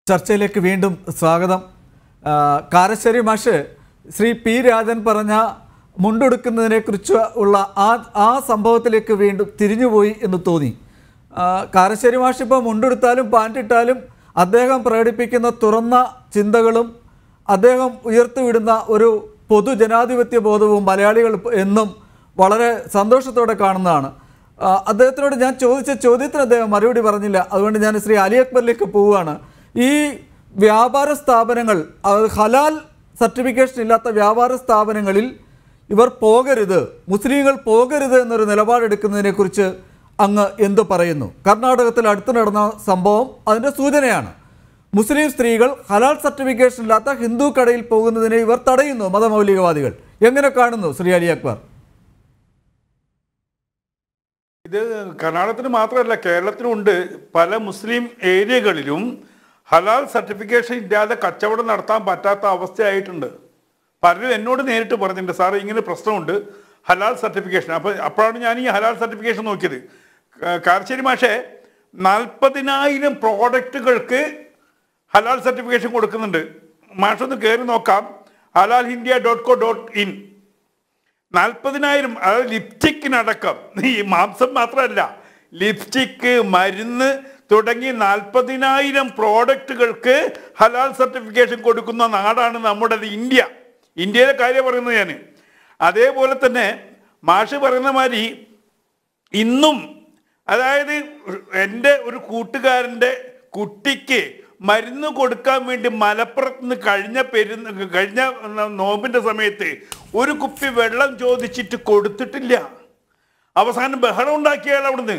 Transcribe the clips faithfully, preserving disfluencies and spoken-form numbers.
ചർച്ചയിലേക്ക് വീണ്ടും സ്വാഗതം. കാരശ്ശേരി മാഷ് ശ്രീ പി രാജൻ പറഞ്ഞ മുണ്ടെടുക്കുന്നതിനെക്കുറിച്ച് ഉള്ള ആ ആ സംഭവത്തിലേക്ക് വീണ്ടും തിരിഞ്ഞുപോയി എന്ന് തോന്നി. കാരശ്ശേരി മാഷ് ഇപ്പോൾ മുണ്ടെടുത്താലും പാൻറ്റിട്ടാലും അദ്ദേഹം പ്രകടിപ്പിക്കുന്ന തുറന്ന ചിന്തകളും അദ്ദേഹം ഉയർത്തിവിടുന്ന ഒരു പൊതുജനാധിപത്യ ബോധവും മലയാളികൾ എന്നും വളരെ സന്തോഷത്തോടെ കാണുന്നതാണ്. അദ്ദേഹത്തിനോട് ഞാൻ ചോദിച്ച ചോദ്യത്തിന് അദ്ദേഹം മറുപടി പറഞ്ഞില്ല. അതുകൊണ്ട് ഞാൻ ശ്രീ അലി അക്ബറിലേക്ക് പോവുകയാണ്. ഈ വ്യാപാര സ്ഥാപനങ്ങൾ, ഹലാൽ സർട്ടിഫിക്കേഷൻ ഇല്ലാത്ത വ്യാപാര സ്ഥാപനങ്ങളിൽ ഇവർ പോകരുത്, മുസ്ലിങ്ങൾ പോകരുത് എന്നൊരു നിലപാടെടുക്കുന്നതിനെക്കുറിച്ച് അങ്ങ് എന്തു പറയുന്നു? കർണാടകത്തിൽ അടുത്ത് നടന്ന സംഭവം അതിൻ്റെ സൂചനയാണ്. മുസ്ലിം സ്ത്രീകൾ ഹലാൽ സർട്ടിഫിക്കേഷൻ ഇല്ലാത്ത ഹിന്ദു കടയിൽ പോകുന്നതിനെ ഇവർ തടയുന്നു, മതമൗലികവാദികൾ. എങ്ങനെ കാണുന്നു ശ്രീ അലി അക്ബർ? ഇത് കർണാടകത്തിന് മാത്രമല്ല, കേരളത്തിലുണ്ട്. പല മുസ്ലിം ഏരിയകളിലും ഹലാൽ സർട്ടിഫിക്കേഷൻ ഇല്ലാതെ കച്ചവടം നടത്താൻ പറ്റാത്ത അവസ്ഥയായിട്ടുണ്ട്. പലരും എന്നോട് നേരിട്ട് പറഞ്ഞിട്ടുണ്ട്, സാറ് ഇങ്ങനെ പ്രശ്നമുണ്ട് ഹലാൽ സർട്ടിഫിക്കേഷൻ. അപ്പോൾ അപ്പോഴാണ് ഞാൻ ഈ ഹലാൽ സർട്ടിഫിക്കേഷൻ നോക്കിയത്. കാരശ്ശേരി മാഷെ നാൽപ്പതിനായിരം പ്രോഡക്റ്റുകൾക്ക് ഹലാൽ സർട്ടിഫിക്കേഷൻ കൊടുക്കുന്നുണ്ട്. മാഷൊന്ന് കയറി നോക്കാം, ഹലാൽ India dot co dot in. നാൽപ്പതിനായിരം, അതായത് ലിപ്സ്റ്റിക്കിനടക്കം, ഈ മാംസം മാത്രമല്ല, ലിപ്സ്റ്റിക്ക്, മരുന്ന് തുടങ്ങി നാൽപ്പതിനായിരം പ്രോഡക്റ്റുകൾക്ക് ഹലാൽ സർട്ടിഫിക്കേഷൻ കൊടുക്കുന്ന നാടാണ് നമ്മുടെ ഇന്ത്യ. ഇന്ത്യയിലെ കാര്യം പറയുന്നത് ഞാൻ. അതേപോലെ തന്നെ മാഷ് പറയുന്ന മാതിരി ഇന്നും, അതായത് എൻ്റെ ഒരു കൂട്ടുകാരൻ്റെ കുട്ടിക്ക് മരുന്ന് കൊടുക്കാൻ വേണ്ടി മലപ്പുറത്ത് നിന്ന് കഴിഞ്ഞ പെരുന്ന കഴിഞ്ഞ നോമ്പിൻ്റെ സമയത്ത് ഒരു കുപ്പി വെള്ളം ചോദിച്ചിട്ട് കൊടുത്തിട്ടില്ല. അവസാനം ബഹളം ഉണ്ടാക്കിയാൽ അവിടുന്ന്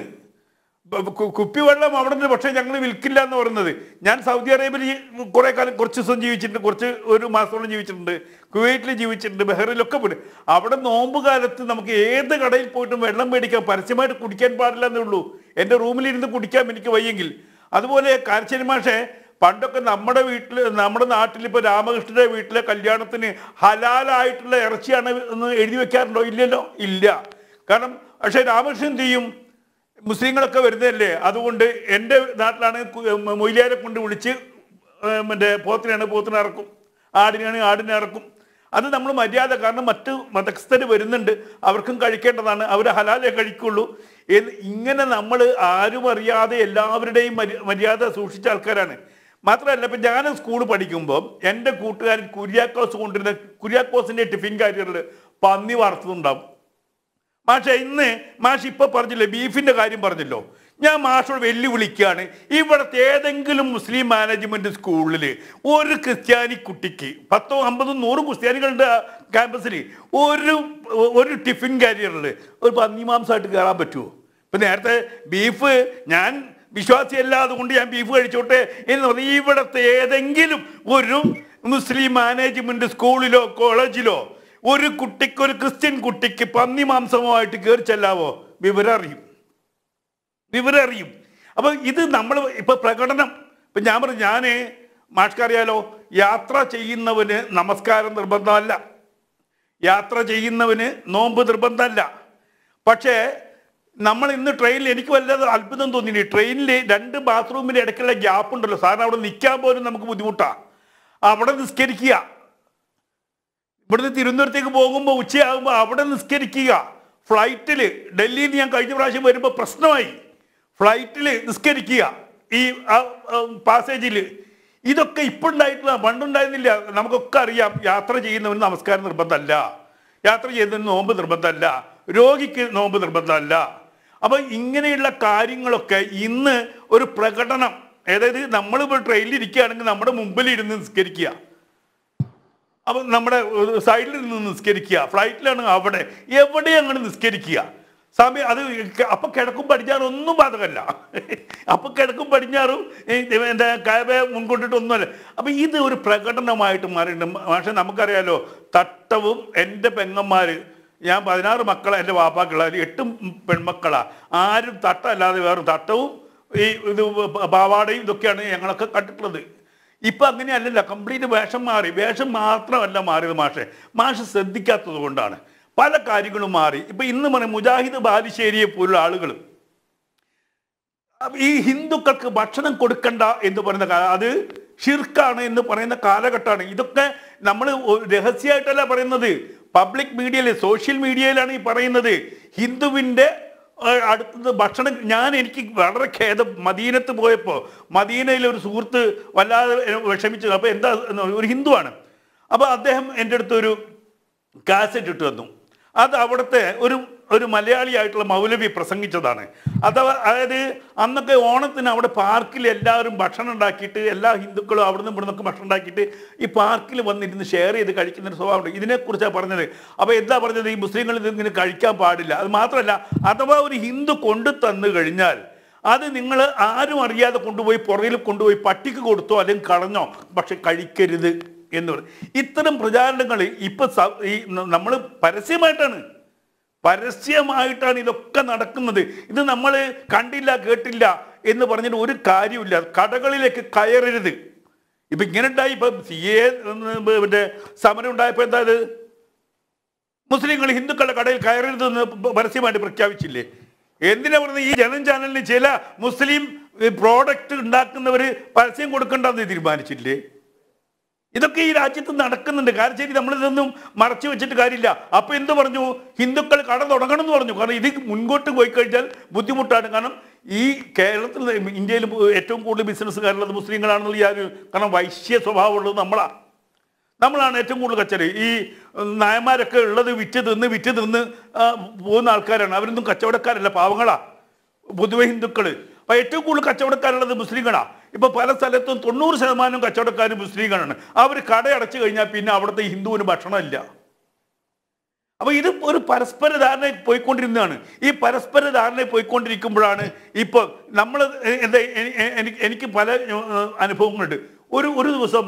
കുപ്പി വെള്ളം അവിടെ നിന്ന്, പക്ഷേ ഞങ്ങൾ വിൽക്കില്ല എന്ന് പറയുന്നത്. ഞാൻ സൗദി അറേബ്യയിൽ കുറേ കാലം കുറച്ച് ദിവസം ജീവിച്ചിട്ടുണ്ട്, കുറച്ച് ഒരു മാസത്തോളം ജീവിച്ചിട്ടുണ്ട്, കുവൈറ്റിൽ ജീവിച്ചിട്ടുണ്ട്, ബഹ്റൈനിലൊക്കെ പോയിട്ട്. അവിടെ നോമ്പ് കാലത്ത് നമുക്ക് ഏത് കടയിൽ പോയിട്ടും വെള്ളം മേടിക്കാം, പരസ്യമായിട്ട് കുടിക്കാൻ പാടില്ല എന്നേ ഉള്ളൂ. എൻ്റെ റൂമിലിരുന്ന് കുടിക്കാൻ എനിക്ക് വയ്യെങ്കിൽ. അതുപോലെ കാരശ്ശേരി മാഷെ പണ്ടൊക്കെ നമ്മുടെ വീട്ടിൽ, നമ്മുടെ നാട്ടിൽ ഇപ്പോൾ രാമകൃഷ്ണൻ്റെ വീട്ടിലെ കല്യാണത്തിന് ഹലാലായിട്ടുള്ള ഇറച്ചിയാണ് എന്ന് എഴുതി വെക്കാറുണ്ടോ? ഇല്ലല്ലോ, ഇല്ല. കാരണം പക്ഷേ രാമകൃഷ്ണൻ എന്ത് ചെയ്യും, മുസ്ലിങ്ങളൊക്കെ വരുന്നതല്ലേ, അതുകൊണ്ട് എൻ്റെ നാട്ടിലാണ് മൊയ്ലിയാരെ കൊണ്ട് വിളിച്ച് മറ്റേ പോത്തിനാണ് പോത്തിനെ ഇറക്കും, ആടിനാണ് ആടിനെ ഇറക്കും. അത് നമ്മൾ മര്യാദ, കാരണം മറ്റ് മതസ്ഥർ വരുന്നുണ്ട്, അവർക്കും കഴിക്കേണ്ടതാണ്, അവർ ഹലാലേ കഴിക്കുള്ളൂ. ഇങ്ങനെ നമ്മൾ ആരും അറിയാതെ എല്ലാവരുടെയും മര്യാദ സൂക്ഷിച്ച ആൾക്കാരാണ്. മാത്രമല്ല, ഇപ്പം ഞാൻ സ്കൂൾ പഠിക്കുമ്പോൾ എൻ്റെ കൂട്ടുകാരൻ കുര്യാക്കോസ് കൊണ്ടിരുന്ന കുര്യാക്കോസിൻ്റെ ടിഫിൻ കാരിയറിൽ പന്നി വറുത്തതുണ്ടാവും. മാഷെ ഇന്ന് മാഷ് ഇപ്പോൾ പറഞ്ഞില്ലേ, ബീഫിൻ്റെ കാര്യം പറഞ്ഞല്ലോ, ഞാൻ മാഷോട് വെല്ലുവിളിക്കുകയാണ്. ഇവിടുത്തെ ഏതെങ്കിലും മുസ്ലിം മാനേജ്മെൻറ്റ് സ്കൂളിൽ ഒരു ക്രിസ്ത്യാനി കുട്ടിക്ക്, പത്തോ അമ്പതും നൂറും ക്രിസ്ത്യാനികളുടെ ക്യാമ്പസിൽ, ഒരു ഒരു ടിഫിൻ കാരിയറിൽ ഒരു പന്നി മാംസമായിട്ട് കയറാൻ പറ്റുമോ? ഇപ്പം നേരത്തെ ബീഫ്, ഞാൻ വിശ്വാസിയല്ല അതുകൊണ്ട് ഞാൻ ബീഫ് കഴിച്ചോട്ടെ എന്ന് പറഞ്ഞാൽ, ഇവിടുത്തെ ഏതെങ്കിലും ഒരു മുസ്ലിം മാനേജ്മെൻറ്റ് സ്കൂളിലോ കോളേജിലോ ഒരു കുട്ടിക്ക്, ഒരു ക്രിസ്ത്യൻ കുട്ടിക്ക് പന്നി മാംസമായിട്ട് കയറി ചെല്ലാവോ? വിവരം അറിയും, വിവരം അറിയും. അപ്പോൾ ഇത് നമ്മൾ ഇപ്പോൾ പ്രകടനം, ഇപ്പം ഞാൻ പറഞ്ഞു, ഞാൻ മാഷ്ക്കറിയാലോ, യാത്ര ചെയ്യുന്നവന് നമസ്കാരം നിർബന്ധമല്ല, യാത്ര ചെയ്യുന്നവന് നോമ്പ് നിർബന്ധമല്ല. പക്ഷേ നമ്മൾ ഇന്ന് ട്രെയിനിൽ, എനിക്ക് വല്ലാതെ അത്ഭുതം തോന്നിയില്ല, ട്രെയിനിൽ രണ്ട് ബാത്റൂമിൻ്റെ ഇടയ്ക്കുള്ള ഗ്യാപ്പ് ഉണ്ടല്ലോ, സാറിന് അവിടെ നിൽക്കാൻ പോലും നമുക്ക് ബുദ്ധിമുട്ടാണ്. അവിടെ നിസ്കരിക്കുക, ഇവിടുന്ന് തിരുവനന്തപുരത്തേക്ക് പോകുമ്പോൾ ഉച്ചയാകുമ്പോൾ അവിടെ നിസ്കരിക്കുക. ഫ്ലൈറ്റിൽ, ഡൽഹിയിൽ ഞാൻ കഴിഞ്ഞ പ്രാവശ്യം വരുമ്പോൾ പ്രശ്നമായി, ഫ്ലൈറ്റിൽ നിസ്കരിക്കുക, ഈ പാസേജിൽ. ഇതൊക്കെ ഇപ്പോൾ ഉണ്ടായിട്ടില്ല, പണ്ടുണ്ടായിരുന്നില്ല. നമുക്കൊക്കെ അറിയാം, യാത്ര ചെയ്യുന്നവന് നമസ്കാരം നിർബന്ധമല്ല, യാത്ര ചെയ്യുന്നവന് നോമ്പ് നിർബന്ധമല്ല, രോഗിക്ക് നോമ്പ് നിർബന്ധമല്ല. അപ്പം ഇങ്ങനെയുള്ള കാര്യങ്ങളൊക്കെ ഇന്ന് ഒരു പ്രകടനം, അതായത് നമ്മളിപ്പോൾ ട്രെയിനിൽ ഇരിക്കുകയാണെങ്കിൽ നമ്മുടെ മുമ്പിൽ ഇരുന്ന് നിസ്കരിക്കുക, അപ്പം നമ്മുടെ സൈഡിൽ നിന്ന് നിസ്കരിക്കുക, ഫ്ലൈറ്റിലാണ് അവിടെ എവിടെ അങ്ങനെ നിസ്കരിക്കുക സമയം. അത് അപ്പം കിഴക്കും പടിഞ്ഞാറും ഒന്നും ബാധകമല്ല, അപ്പം കിഴക്കും പടിഞ്ഞാറും എന്താ കാബ മുൻകൊണ്ടിട്ടൊന്നുമല്ല. അപ്പം ഇത് ഒരു പ്രകടനമായിട്ട് മാറിയിട്ടുണ്ട്. പക്ഷേ നമുക്കറിയാലോ, തട്ടവും, എൻ്റെ പെങ്ങന്മാർ, ഞാൻ പതിനാറ് മക്കളാണ് എൻ്റെ വാപ്പാക്കളാ, എട്ട് പെൺമക്കളാണ്, ആരും തട്ടല്ലാതെ വേറെ തട്ടവും ഈ ഇത് പാവാടയും ഇതൊക്കെയാണ് ഞങ്ങളൊക്കെ കണ്ടിട്ടുള്ളത്. ഇപ്പം അങ്ങനെയല്ലല്ല, കംപ്ലീറ്റ് വേഷം മാറി. വേഷം മാത്രമല്ല മാറിയത് മാഷെ, മാഷ് ശ്രദ്ധിക്കാത്തത് കൊണ്ടാണ് പല കാര്യങ്ങളും മാറി. ഇപ്പം ഇന്ന് പറയും മുജാഹിദ് ബാലുശ്ശേരിയെ പോലുള്ള ആളുകൾ ഈ ഹിന്ദുക്കൾക്ക് ഭക്ഷണം കൊടുക്കണ്ട എന്ന് പറയുന്ന അത് ഷിർക്കാണ് എന്ന് പറയുന്ന കാലഘട്ടമാണ്. ഇതൊക്കെ നമ്മൾ രഹസ്യമായിട്ടല്ല പറയുന്നത്, പബ്ലിക് മീഡിയയിൽ, സോഷ്യൽ മീഡിയയിലാണ് ഈ പറയുന്നത്. ഹിന്ദുവിൻ്റെ അടുത്തത് ഭക്ഷണം, ഞാൻ എനിക്ക് വളരെ ഖേദം, മദീനത്ത് പോയപ്പോൾ മദീനയിലെ ഒരു സുഹൃത്ത് വല്ലാതെ വിഷമിച്ചത്. അപ്പോൾ എന്താ, ഒരു ഹിന്ദുവാണ്. അപ്പോൾ അദ്ദേഹം എൻ്റെ അടുത്തൊരു കാസറ്റ് ഇട്ട് തന്നു. അത് അവിടുത്തെ ഒരു ഒരു മലയാളിയായിട്ടുള്ള മൗലവി പ്രസംഗിച്ചതാണ്. അഥവാ അതായത് അന്നൊക്കെ ഓണത്തിന് അവിടെ പാർക്കിൽ എല്ലാവരും ഭക്ഷണം ഉണ്ടാക്കിയിട്ട്, എല്ലാ ഹിന്ദുക്കളും അവിടെ നിന്ന് ഇവിടെ നിന്നൊക്കെ ഭക്ഷണം ഉണ്ടാക്കിയിട്ട് ഈ പാർക്കിൽ വന്നിരുന്ന് ഷെയർ ചെയ്ത് കഴിക്കുന്നൊരു സ്വഭാവമുണ്ട്. ഇതിനെക്കുറിച്ചാണ് പറഞ്ഞത്. അപ്പോൾ എന്താ പറഞ്ഞത്, ഈ മുസ്ലിങ്ങൾ ഇതിങ്ങനെ കഴിക്കാൻ പാടില്ല. അത് മാത്രമല്ല, അഥവാ ഒരു ഹിന്ദു കൊണ്ടു തന്നു കഴിഞ്ഞാൽ അത് നിങ്ങൾ ആരും അറിയാതെ കൊണ്ടുപോയി പുറകിൽ കൊണ്ടുപോയി പട്ടിക്ക് കൊടുത്തോ അല്ലെങ്കിൽ കളഞ്ഞോ, പക്ഷെ കഴിക്കരുത് എന്ന് പറയും. ഇത്തരം പ്രചാരണങ്ങൾ ഇപ്പം ഈ നമ്മൾ പരസ്യമായിട്ടാണ് പരസ്യമായിട്ടാണ് ഇതൊക്കെ നടക്കുന്നത്. ഇത് നമ്മൾ കണ്ടില്ല കേട്ടില്ല എന്ന് പറഞ്ഞിട്ട് ഒരു കാര്യമില്ല. കടകളിലേക്ക് കയറരുത്. ഇപ്പം ഇങ്ങനെ ഉണ്ടായി. ഇപ്പം സി എ മറ്റേ സമരം ഉണ്ടായപ്പോൾ എന്താ, ഇത് മുസ്ലിങ്ങൾ ഹിന്ദുക്കളുടെ കടയിൽ കയറരുതെന്ന് പരസ്യമായിട്ട് പ്രഖ്യാപിച്ചില്ലേ? എന്തിനാ പറഞ്ഞത്? ഈ ജനം ചാനലിന് ചില മുസ്ലിം പ്രോഡക്റ്റ് ഉണ്ടാക്കുന്നവർ പരസ്യം കൊടുക്കേണ്ടെന്ന് തീരുമാനിച്ചില്ലേ? ഇതൊക്കെ ഈ രാജ്യത്ത് നടക്കുന്നുണ്ട്. കാരണം ശരി, നമ്മളിതൊന്നും മറച്ചു വെച്ചിട്ട് കാര്യമില്ല. അപ്പോൾ എന്ത് പറഞ്ഞു, ഹിന്ദുക്കൾ കട തുടങ്ങണം എന്ന് പറഞ്ഞു. കാരണം ഇത് മുൻപോട്ട് പോയി കഴിഞ്ഞാൽ ബുദ്ധിമുട്ടാണ്. കാരണം ഈ കേരളത്തിൽ, ഇന്ത്യയിൽ ഏറ്റവും കൂടുതൽ ബിസിനസ്സുകാരുള്ളത് മുസ്ലിങ്ങളാണെന്നുള്ള യാതൊരു, കാരണം വൈശ്യ സ്വഭാവമുള്ളത് നമ്മളാണ് നമ്മളാണ് ഏറ്റവും കൂടുതൽ കച്ചവടം. ഈ നായന്മാരൊക്കെ ഉള്ളത് വിറ്റ് തിന്ന് വിറ്റ് തിന്ന് പോകുന്ന ആൾക്കാരാണ്. അവരൊന്നും കച്ചവടക്കാരല്ല, പാവങ്ങളാ പൊതുവെ ഹിന്ദുക്കൾ. അപ്പോൾ ഏറ്റവും കൂടുതൽ കച്ചവടക്കാരുള്ളത് മുസ്ലിങ്ങളാണ്. ഇപ്പോൾ പല സ്ഥലത്തും തൊണ്ണൂറ് ശതമാനം കച്ചവടക്കാരും മുസ്ലിങ്ങളാണ്. അവർ കടയടച്ചു കഴിഞ്ഞാൽ പിന്നെ അവിടുത്തെ ഹിന്ദുവിന് ഭക്ഷണമില്ല. അപ്പോൾ ഇത് ഒരു പരസ്പര ധാരണ പോയിക്കൊണ്ടിരുന്നതാണ്. ഈ പരസ്പര ധാരണ പോയിക്കൊണ്ടിരിക്കുമ്പോഴാണ് ഇപ്പോൾ നമ്മൾ എന്താ, എനിക്ക് എനിക്ക് പല അനുഭവങ്ങളുണ്ട്. ഒരു ഒരു ദിവസം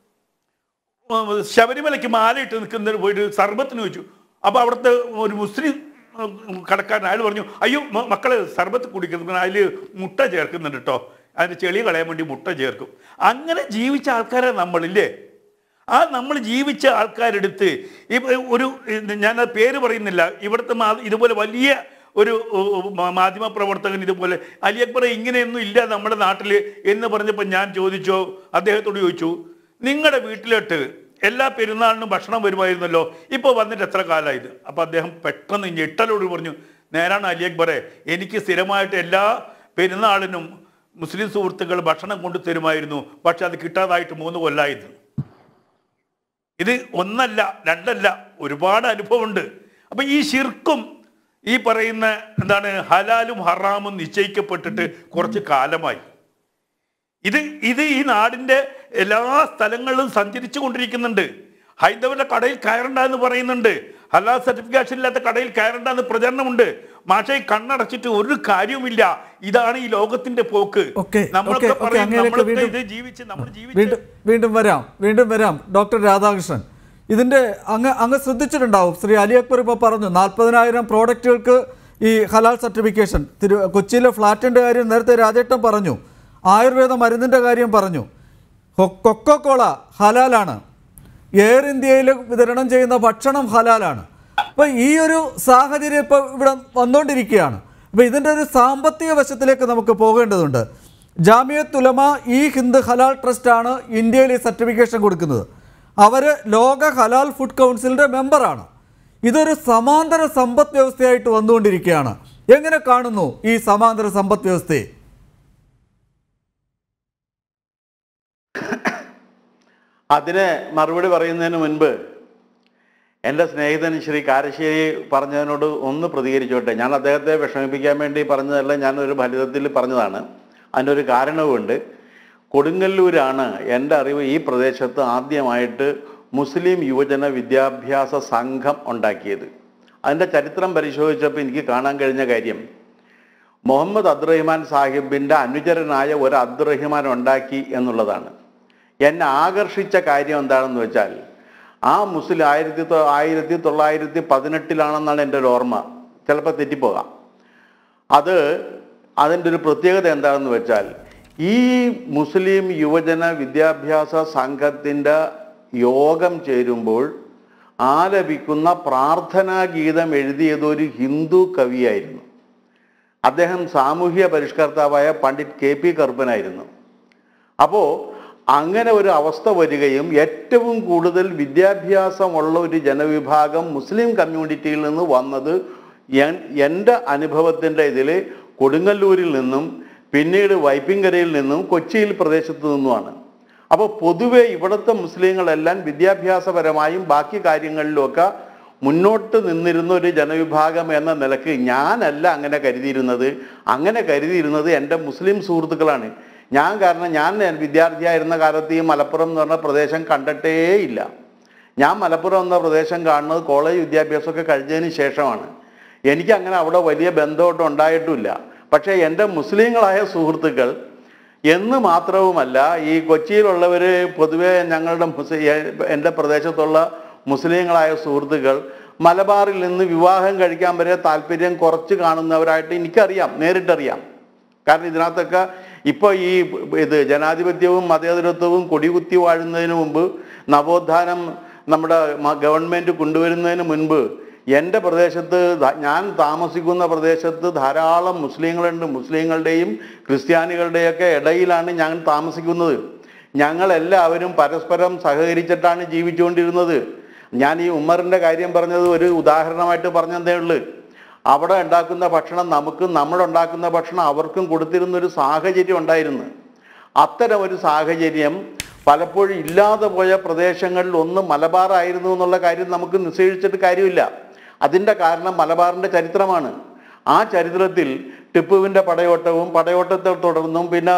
ശബരിമലയ്ക്ക് മാലയിട്ട് നിൽക്കുന്ന പോയിട്ട് സർബത്തിന് വെച്ചു. അപ്പോൾ അവിടുത്തെ ഒരു മുസ്ലിം കടക്കാരൻ അയാൾ പറഞ്ഞു, അയ്യോ മക്കളെ സർബത്ത് കുടിക്കുന്ന അതിൽ മുട്ട ചേർക്കുന്നുണ്ട് കേട്ടോ, അതിൻ്റെ ചെളി കളയാൻ വേണ്ടി മുട്ട ചേർക്കും. അങ്ങനെ ജീവിച്ച ആൾക്കാരെ നമ്മളില്ലേ? ആ നമ്മൾ ജീവിച്ച ആൾക്കാരെടുത്ത് ഈ ഒരു, ഞാൻ പേര് പറയുന്നില്ല, ഇവിടുത്തെ ഇതുപോലെ വലിയ ഒരു മാധ്യമ പ്രവർത്തകൻ ഇതുപോലെ അലി അക്ബർ ഇങ്ങനെയൊന്നും ഇല്ല നമ്മുടെ നാട്ടിൽ എന്ന് പറഞ്ഞപ്പോൾ ഞാൻ ചോദിച്ചോ, അദ്ദേഹത്തോട് ചോദിച്ചു, നിങ്ങളുടെ വീട്ടിലോട്ട് എല്ലാ പെരുന്നാളിനും ഭക്ഷണം വരുമായിരുന്നല്ലോ, ഇപ്പോൾ വന്നിട്ട് എത്ര കാലമായത്? അപ്പോൾ അദ്ദേഹം പെട്ടെന്ന് ഞെട്ടലോട് പറഞ്ഞു, നേരാണ് അലി അക്ബറെ, എനിക്ക് സ്ഥിരമായിട്ട് എല്ലാ പെരുന്നാളിനും മുസ്ലിം സുഹൃത്തുക്കൾ ഭക്ഷണം കൊണ്ടു തരുമായിരുന്നു, പക്ഷെ അത് കിട്ടാതായിട്ട് മൂന്ന് കൊല്ലമായിരുന്നു. ഇത് ഒന്നല്ല രണ്ടല്ല, ഒരുപാട് അനുഭവമുണ്ട്. അപ്പം ഈ ശിർക്കും ഈ പറയുന്ന എന്താണ് ഹലാലും ഹറാമും നിശ്ചയിക്കപ്പെട്ടിട്ട് കുറച്ച് കാലമായി. ഇത് ഇത് ഈ നാടിൻ്റെ എല്ലാ സ്ഥലങ്ങളിലും സഞ്ചരിച്ചു കൊണ്ടിരിക്കുന്നുണ്ട്. ഹൈന്ദവരുടെ കടയിൽ കയറണ്ട എന്ന് പറയുന്നുണ്ട്, ഹലാൽ സർട്ടിഫിക്കേഷൻ ഇല്ലാത്ത കടയിൽ കയറണ്ട എന്ന് പ്രചരണമുണ്ട്. മാഷെ കണ്ണടച്ചിട്ട് ഒരു കാര്യവുമില്ല. ഇതാണ് ഈ ലോകത്തിന്റെ പോക്ക്. വീണ്ടും വരാം വീണ്ടും വരാം ഡോക്ടർ രാധാകൃഷ്ണൻ, ഇതിന്റെ അങ്ങ് അങ്ങ് ശ്രദ്ധിച്ചിട്ടുണ്ടാവും. ശ്രീ അലി അക്ബർ ഇപ്പോൾ പറഞ്ഞു നാൽപ്പതിനായിരം പ്രോഡക്റ്റുകൾക്ക് ഈ ഹലാൽ സർട്ടിഫിക്കേഷൻ. തിരു കൊച്ചിയിലെ ഫ്ലാറ്റിന്റെ കാര്യം നേരത്തെ രാജേട്ടൻ പറഞ്ഞു, ആയുർവേദ മരുന്നിന്റെ കാര്യം പറഞ്ഞു, കൊക്കോകോള ഹലാലാണ്, എയർ ഇന്ത്യയിൽ വിതരണം ചെയ്യുന്ന ഭക്ഷണം ഹലാലാണ്. അപ്പോൾ ഈ ഒരു സാഹചര്യം ഇപ്പോൾ ഇവിടെ വന്നുകൊണ്ടിരിക്കുകയാണ്. അപ്പോൾ ഇതിൻ്റെ ഒരു സാമ്പത്തിക വശത്തിലേക്ക് നമുക്ക് പോകേണ്ടതുണ്ട്. ജാമിയത്ത് ഉലമ ഈ ഹിന്ദ് ഹലാൽ ട്രസ്റ്റാണ് ഇന്ത്യയിൽ ഈ സർട്ടിഫിക്കേഷൻ കൊടുക്കുന്നത്. അവർ ലോക ഹലാൽ ഫുഡ് കൗൺസിലിൻ്റെ മെമ്പറാണ്. ഇതൊരു സമാന്തര സമ്പദ് വ്യവസ്ഥയായിട്ട് വന്നുകൊണ്ടിരിക്കുകയാണ്. എങ്ങനെ കാണുന്നു ഈ സമാന്തര സമ്പദ് വ്യവസ്ഥയെ? അതിന് മറുപടി പറയുന്നതിന് മുൻപ് എൻ്റെ സ്നേഹിതൻ ശ്രീ കാരശ്ശേരി പറഞ്ഞതിനോട് ഒന്ന് പ്രതികരിച്ചോട്ടെ. ഞാൻ അദ്ദേഹത്തെ വിഷമിപ്പിക്കാൻ വേണ്ടി പറഞ്ഞതല്ല, ഞാനൊരു ഫലിതത്തിൽ പറഞ്ഞതാണ്. അതിനൊരു കാരണവുമുണ്ട്. കൊടുങ്ങല്ലൂരാണ് എൻ്റെ അറിവ് ഈ പ്രദേശത്ത് ആദ്യമായിട്ട് മുസ്ലിം യുവജന വിദ്യാഭ്യാസ സംഘം ഉണ്ടാക്കിയത്. അതിൻ്റെ ചരിത്രം പരിശോധിച്ചപ്പോൾ എനിക്ക് കാണാൻ കഴിഞ്ഞ കാര്യം, മുഹമ്മദ് അബ്ദുറഹിമാൻ സാഹിബിൻ്റെ അനുചരനായ ഒരു അബ്ദുറഹിമാൻ ഉണ്ടാക്കി എന്നുള്ളതാണ്. എന്നെ ആകർഷിച്ച കാര്യം എന്താണെന്ന് വെച്ചാൽ, ആ മുസ്ലിം ആയിരത്തി ആയിരത്തി തൊള്ളായിരത്തി പതിനെട്ടിലാണെന്നാണ് എൻ്റെ ഒരു ഓർമ്മ, ചിലപ്പോൾ തെറ്റിപ്പോകാം. അത് അതിൻ്റെ ഒരു പ്രത്യേകത എന്താണെന്ന് വെച്ചാൽ, ഈ മുസ്ലിം യുവജന വിദ്യാഭ്യാസ സംഘത്തിൻ്റെ യോഗം ചേരുമ്പോൾ ആലപിക്കുന്ന പ്രാർത്ഥനാ ഗീതം എഴുതിയതൊരു ഹിന്ദു കവിയായിരുന്നു. അദ്ദേഹം സാമൂഹ്യ പരിഷ്കർത്താവായ പണ്ഡിറ്റ് കെ പി കറുപ്പനായിരുന്നു. അപ്പോൾ അങ്ങനെ ഒരു അവസ്ഥ വരികയും ഏറ്റവും കൂടുതൽ വിദ്യാഭ്യാസമുള്ള ഒരു ജനവിഭാഗം മുസ്ലിം കമ്മ്യൂണിറ്റിയിൽ നിന്ന് വന്നത് എൻ്റെ അനുഭവത്തിൻ്റെ ഇതിൽ കൊടുങ്ങല്ലൂരിൽ നിന്നും പിന്നീട് വൈപ്പിങ്കരയിൽ നിന്നും കൊച്ചിയിൽ പ്രദേശത്തു നിന്നുമാണ്. അപ്പോൾ പൊതുവെ ഇവിടുത്തെ മുസ്ലിങ്ങളെല്ലാം വിദ്യാഭ്യാസപരമായും ബാക്കി കാര്യങ്ങളിലുമൊക്കെ മുന്നോട്ട് നിന്നിരുന്ന ഒരു ജനവിഭാഗം എന്ന നിലക്ക് ഞാനല്ല അങ്ങനെ കരുതിയിരുന്നത്. അങ്ങനെ കരുതിയിരുന്നത് എൻ്റെ മുസ്ലിം സുഹൃത്തുക്കളാണ്. ഞാൻ കാരണം ഞാൻ വിദ്യാർത്ഥിയായിരുന്ന കാലത്ത് ഈ മലപ്പുറം എന്ന് പറഞ്ഞ പ്രദേശം കണ്ടിട്ടേ ഇല്ല. ഞാൻ മലപ്പുറം എന്ന പ്രദേശം കാണുന്നത് കോളേജ് വിദ്യാഭ്യാസമൊക്കെ കഴിഞ്ഞതിന് ശേഷമാണ്. എനിക്ക് അങ്ങനെ അവിടെ വലിയ ബന്ധമൊട്ടും ഉണ്ടായിട്ടുമില്ല. പക്ഷേ എൻ്റെ മുസ്ലിങ്ങളായ സുഹൃത്തുക്കൾ എന്ന് മാത്രവുമല്ല, ഈ കൊച്ചിയിലുള്ളവർ പൊതുവെ ഞങ്ങളുടെ മുസ്ലിം എൻ്റെ പ്രദേശത്തുള്ള മുസ്ലിങ്ങളായ സുഹൃത്തുക്കൾ മലബാറിൽ നിന്ന് വിവാഹം കഴിക്കാൻ വരെ താല്പര്യം കുറച്ച് കാണുന്നവരായിട്ട് എനിക്കറിയാം, നേരിട്ടറിയാം. കാരണം ഇതിനകത്തൊക്കെ ഇപ്പോൾ ഈ ഇത് ജനാധിപത്യവും മതേതരത്വവും കൊടികുത്തി വാഴുന്നതിന് മുമ്പ്, നവോത്ഥാനം നമ്മുടെ ഗവൺമെൻറ് കൊണ്ടുവരുന്നതിന് മുൻപ് എൻ്റെ പ്രദേശത്ത്, ഞാൻ താമസിക്കുന്ന പ്രദേശത്ത് ധാരാളം മുസ്ലിങ്ങളുണ്ട്. മുസ്ലിങ്ങളുടെയും ക്രിസ്ത്യാനികളുടെയൊക്കെ ഇടയിലാണ് ഞാൻ താമസിക്കുന്നത്. ഞങ്ങളെല്ലാവരും പരസ്പരം സഹകരിച്ചിട്ടാണ് ജീവിച്ചുകൊണ്ടിരുന്നത്. ഞാൻ ഈ ഉമ്മറിൻ്റെ കാര്യം പറഞ്ഞത് ഒരു ഉദാഹരണമായിട്ട് പറഞ്ഞതേ ഉള്ളൂ. അവിടെ ഉണ്ടാക്കുന്ന ഭക്ഷണം നമുക്കും നമ്മളുണ്ടാക്കുന്ന ഭക്ഷണം അവർക്കും കൊടുത്തിരുന്നൊരു സാഹചര്യം ഉണ്ടായിരുന്നു. അത്തരം ഒരു സാഹചര്യം പലപ്പോഴും ഇല്ലാതെ പോയ പ്രദേശങ്ങളിൽ ഒന്ന് മലബാറായിരുന്നു എന്നുള്ള കാര്യം നമുക്ക് നിശ്ചയിച്ചിട്ട് കാര്യമില്ല. അതിൻ്റെ കാരണം മലബാറിൻ്റെ ചരിത്രമാണ്. ആ ചരിത്രത്തിൽ ടിപ്പുവിൻ്റെ പടയോട്ടവും പടയോട്ടത്തെ തുടർന്നും പിന്നെ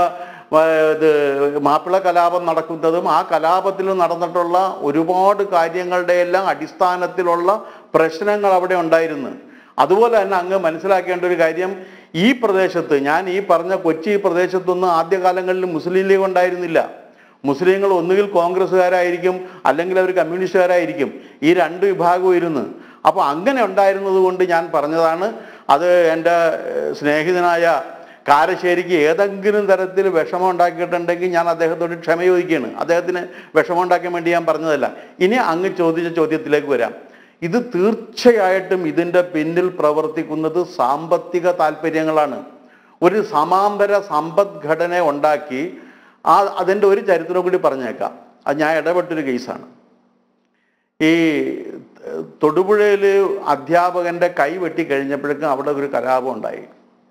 ഇത് മാപ്പിള കലാപം നടക്കുന്നതും ആ കലാപത്തിൽ നടന്നിട്ടുള്ള ഒരുപാട് കാര്യങ്ങളുടെ എല്ലാം അടിസ്ഥാനത്തിലുള്ള പ്രശ്നങ്ങൾ അവിടെ ഉണ്ടായിരുന്നു. അതുപോലെ തന്നെ അങ്ങ് മനസ്സിലാക്കേണ്ട ഒരു കാര്യം, ഈ പ്രദേശത്ത് ഞാൻ ഈ പറഞ്ഞ കൊച്ചി പ്രദേശത്തൊന്നും ആദ്യകാലങ്ങളിൽ മുസ്ലിം ലീഗ് ഉണ്ടായിരുന്നില്ല. മുസ്ലിങ്ങൾ ഒന്നുകിൽ കോൺഗ്രസ്സുകാരായിരിക്കും അല്ലെങ്കിൽ അവർ കമ്മ്യൂണിസ്റ്റുകാരായിരിക്കും. ഈ രണ്ട് വിഭാഗവും ഇരുന്ന്. അപ്പോൾ അങ്ങനെ ഉണ്ടായിരുന്നത് കൊണ്ട് ഞാൻ പറഞ്ഞതാണ്. അത് എൻ്റെ സ്നേഹിതനായ കാരശ്ശേരിക്ക് ഏതെങ്കിലും തരത്തിൽ വിഷമം ഉണ്ടാക്കിയിട്ടുണ്ടെങ്കിൽ ഞാൻ അദ്ദേഹത്തോട് ക്ഷമ ചോദിക്കുകയാണ്. അദ്ദേഹത്തിന് വിഷമം ഉണ്ടാക്കാൻ വേണ്ടി ഞാൻ പറഞ്ഞതല്ല. ഇനി അങ്ങ് ചോദിച്ച ചോദ്യത്തിലേക്ക് വരാം. ഇത് തീർച്ചയായിട്ടും ഇതിൻ്റെ പിന്നിൽ പ്രവർത്തിക്കുന്നത് സാമ്പത്തിക താല്പര്യങ്ങളാണ്. ഒരു സമാന്തര സമ്പദ്ഘടന ഉണ്ടാക്കി ആ അതിൻ്റെ ഒരു ചരിത്രം കൂടി പറഞ്ഞേക്കാം. അത് ഞാൻ ഇടപെട്ടൊരു കേസാണ്. ഈ തൊടുപുഴയിൽ അധ്യാപകൻ്റെ കൈ വെട്ടി കഴിഞ്ഞപ്പോഴേക്കും അവിടെ ഒരു കലാപം ഉണ്ടായി.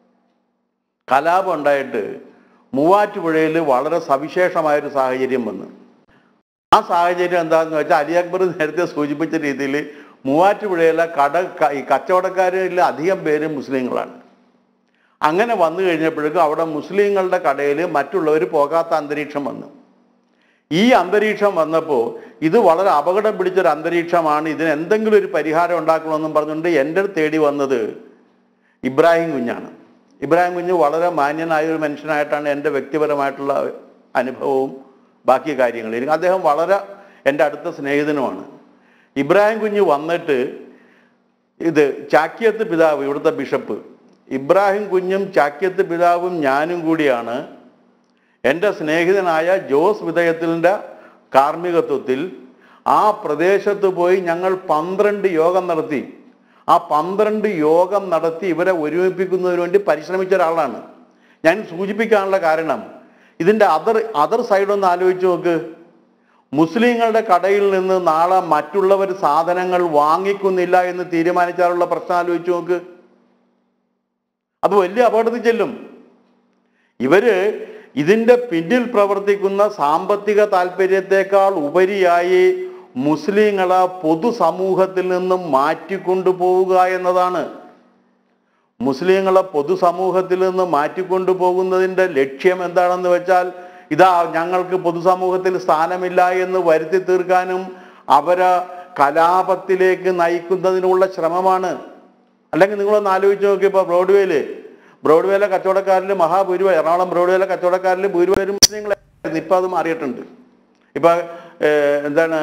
കലാപം ഉണ്ടായിട്ട് മൂവാറ്റുപുഴയിൽ വളരെ സവിശേഷമായൊരു സാഹചര്യം വന്നു. ആ സാഹചര്യം എന്താണെന്ന് വെച്ചാൽ അലി അക്ബർ നേരത്തെ സൂചിപ്പിച്ച രീതിയിൽ മൂവാറ്റുപുഴയിലെ കട ഈ കച്ചവടക്കാരിൽ അധികം പേര് മുസ്ലിങ്ങളാണ്. അങ്ങനെ വന്നു കഴിഞ്ഞപ്പോഴേക്കും അവിടെ മുസ്ലിങ്ങളുടെ കടയിൽ മറ്റുള്ളവർ പോകാത്ത അന്തരീക്ഷം വന്നു. ഈ അന്തരീക്ഷം വന്നപ്പോൾ ഇത് വളരെ അപകടം പിടിച്ചൊരു അന്തരീക്ഷമാണ്, ഇതിന് എന്തെങ്കിലും ഒരു പരിഹാരം ഉണ്ടാക്കണമെന്നും പറഞ്ഞുകൊണ്ട് എൻ്റെ തേടി വന്നത് ഇബ്രാഹിം കുഞ്ഞാണ്. ഇബ്രാഹിം കുഞ്ഞ് വളരെ മാന്യനായ ഒരു മനുഷ്യനായിട്ടാണ് എൻ്റെ വ്യക്തിപരമായിട്ടുള്ള അനുഭവവും ബാക്കി കാര്യങ്ങളും. അദ്ദേഹം വളരെ എൻ്റെ അടുത്ത സ്നേഹിതനുമാണ്. ഇബ്രാഹിം കുഞ്ഞ് വന്നിട്ട് ഇത് ചാക്യത്ത് പിതാവ്, ഇവിടുത്തെ ബിഷപ്പ് ഇബ്രാഹിം കുഞ്ഞും ചാക്യത്ത് പിതാവും ഞാനും കൂടിയാണ് എൻ്റെ സ്നേഹിതനായ ജോസ് വിധേയത്തിൻ്റെ കാർമ്മികത്വത്തിൽ ആ പ്രദേശത്ത് പോയി ഞങ്ങൾ പന്ത്രണ്ട് യോഗം നടത്തി. ആ പന്ത്രണ്ട് യോഗം നടത്തി ഇവരെ ഒരുമിപ്പിക്കുന്നതിന് വേണ്ടി പരിശ്രമിച്ച ഒരാളാണ് ഞാൻ. സൂചിപ്പിക്കാനുള്ള കാരണം ഇതിൻ്റെ അതർ അതർ സൈഡൊന്ന് ആലോചിച്ച് നോക്ക്. മുസ്ലിങ്ങളുടെ കടയിൽ നിന്ന് നാളെ മറ്റുള്ളവർ സാധനങ്ങൾ വാങ്ങിക്കുന്നില്ല എന്ന് തീരുമാനിച്ചാലുള്ള പ്രശ്നം ആലോചിച്ച് നോക്ക്. അത് വലിയ അപകടത്തിൽ ചെല്ലും. ഇവര് ഇതിൻ്റെ പിന്നിൽ പ്രവർത്തിക്കുന്ന സാമ്പത്തിക താല്പര്യത്തെക്കാൾ ഉപരിയായി മുസ്ലിങ്ങളെ പൊതുസമൂഹത്തിൽ നിന്നും മാറ്റിക്കൊണ്ടുപോവുക എന്നതാണ്. മുസ്ലിങ്ങളെ പൊതുസമൂഹത്തിൽ നിന്ന് മാറ്റിക്കൊണ്ടു പോകുന്നതിൻ്റെ ലക്ഷ്യം എന്താണെന്ന് വെച്ചാൽ, ഇതാ ഞങ്ങൾക്ക് പൊതുസമൂഹത്തിൽ സ്ഥാനമില്ല എന്ന് വരുത്തി തീർക്കാനും അവരെ കലാപത്തിലേക്ക് നയിക്കുന്നതിനുള്ള ശ്രമമാണ്. അല്ലെങ്കിൽ നിങ്ങളൊന്ന് ആലോചിച്ച് നോക്കി, ഇപ്പോൾ ബ്രോഡ്വേയില് ബ്രോഡ്വേയിലെ കച്ചവടക്കാരിൽ മഹാഭൂരിഭാഗം, എറണാകുളം ബ്രോഡ്വേയിലെ കച്ചവടക്കാരിൽ ഭൂരിഭാഗം മുസ്ലിങ്ങളായിരുന്നു. ഇപ്പം അത് മാറിയിട്ടുണ്ട്. ഇപ്പം എന്താണ്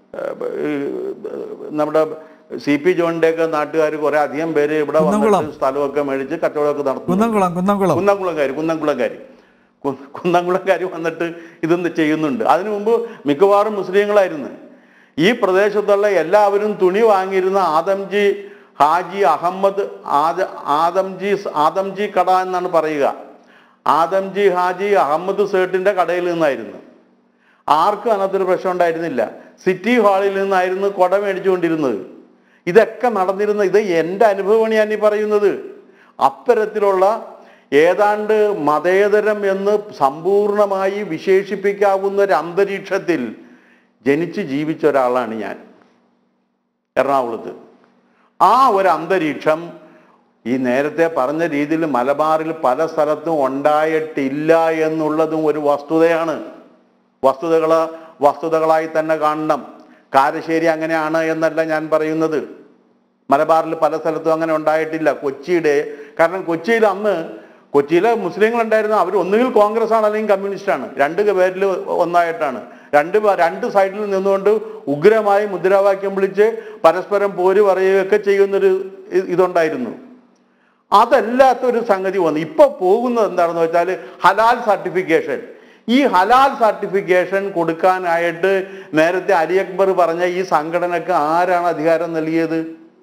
നമ്മുടെ സി പി ജോണിൻ്റെയൊക്കെ നാട്ടുകാർ കുറെ അധികം പേര് ഇവിടെ വന്നിട്ട് സ്ഥലമൊക്കെ മേടിച്ച് കച്ചവടമൊക്കെ നടത്തും. കുന്നംകുളംകാർ കുന്നംകുളംകാർ കുന്നംകുളംകാർ വന്നിട്ട് ഇതൊന്ന് ചെയ്യുന്നുണ്ട്. അതിനു മുമ്പ് മിക്കവാറും മുസ്ലിങ്ങളായിരുന്നു. ഈ പ്രദേശത്തുള്ള എല്ലാവരും തുണി വാങ്ങിയിരുന്ന ആദംജി ഹാജി അഹമ്മദ് ആദ ആദംജി ആദംജി കട എന്നാണ് പറയുക. ആദംജി ഹാജി അഹമ്മദ് സേട്ടിൻ്റെ കടയിൽ നിന്നായിരുന്നു. ആർക്കും അതിനകത്തൊരു പ്രശ്നം ഉണ്ടായിരുന്നില്ല. സിറ്റി ഹാളിൽ നിന്നായിരുന്നു കൊട മേടിച്ചുകൊണ്ടിരുന്നത്. ഇതൊക്കെ നടന്നിരുന്ന ഇത് എൻ്റെ അനുഭവമാണ് ഞാൻ ഈ പറയുന്നത്. അത്തരത്തിലുള്ള ഏതാണ്ട് മതേതരം എന്ന് സമ്പൂർണമായി വിശേഷിപ്പിക്കാവുന്ന ഒരു അന്തരീക്ഷത്തിൽ ജനിച്ച് ജീവിച്ച ഒരാളാണ് ഞാൻ എറണാകുളത്ത്. ആ ഒരു അന്തരീക്ഷം ഈ നേരത്തെ പറഞ്ഞ രീതിയിൽ മലബാറിൽ പല സ്ഥലത്തും ഉണ്ടായിട്ടില്ല എന്നുള്ളതും ഒരു വസ്തുതയാണ്. വസ്തുതകൾ വസ്തുതകളായി തന്നെ കാണണം. കാരശ്ശേരി അങ്ങനെയാണ് എന്നല്ല ഞാൻ പറയുന്നത്. മലബാറിൽ പല സ്ഥലത്തും അങ്ങനെ ഉണ്ടായിട്ടില്ല. കൊച്ചിയുടെ കാരണം കൊച്ചിയിൽ അന്ന് കൊച്ചിയിലെ മുസ്ലിങ്ങൾ ഉണ്ടായിരുന്നു. അവർ ഒന്നുകിൽ കോൺഗ്രസ് ആണ് അല്ലെങ്കിൽ കമ്മ്യൂണിസ്റ്റ് ആണ്. രണ്ട് പേരിൽ ഒന്നായിട്ടാണ്. രണ്ട് രണ്ട് സൈഡിൽ നിന്നുകൊണ്ട് ഉഗ്രമായി മുദ്രാവാക്യം വിളിച്ച് പരസ്പരം പോര് പറയുകയൊക്കെ ചെയ്യുന്നൊരു ഇതുണ്ടായിരുന്നു. അതല്ലാത്തൊരു സംഗതി വന്നു. ഇപ്പൊ പോകുന്നത് എന്താണെന്ന് വെച്ചാൽ ഹലാൽ സർട്ടിഫിക്കേഷൻ. ഈ ഹലാൽ സർട്ടിഫിക്കേഷൻ കൊടുക്കാനായിട്ട് നേരത്തെ അലി അക്ബർ പറഞ്ഞ ഈ സംഘടനക്ക് ആരാണ് അധികാരം നൽകിയത്?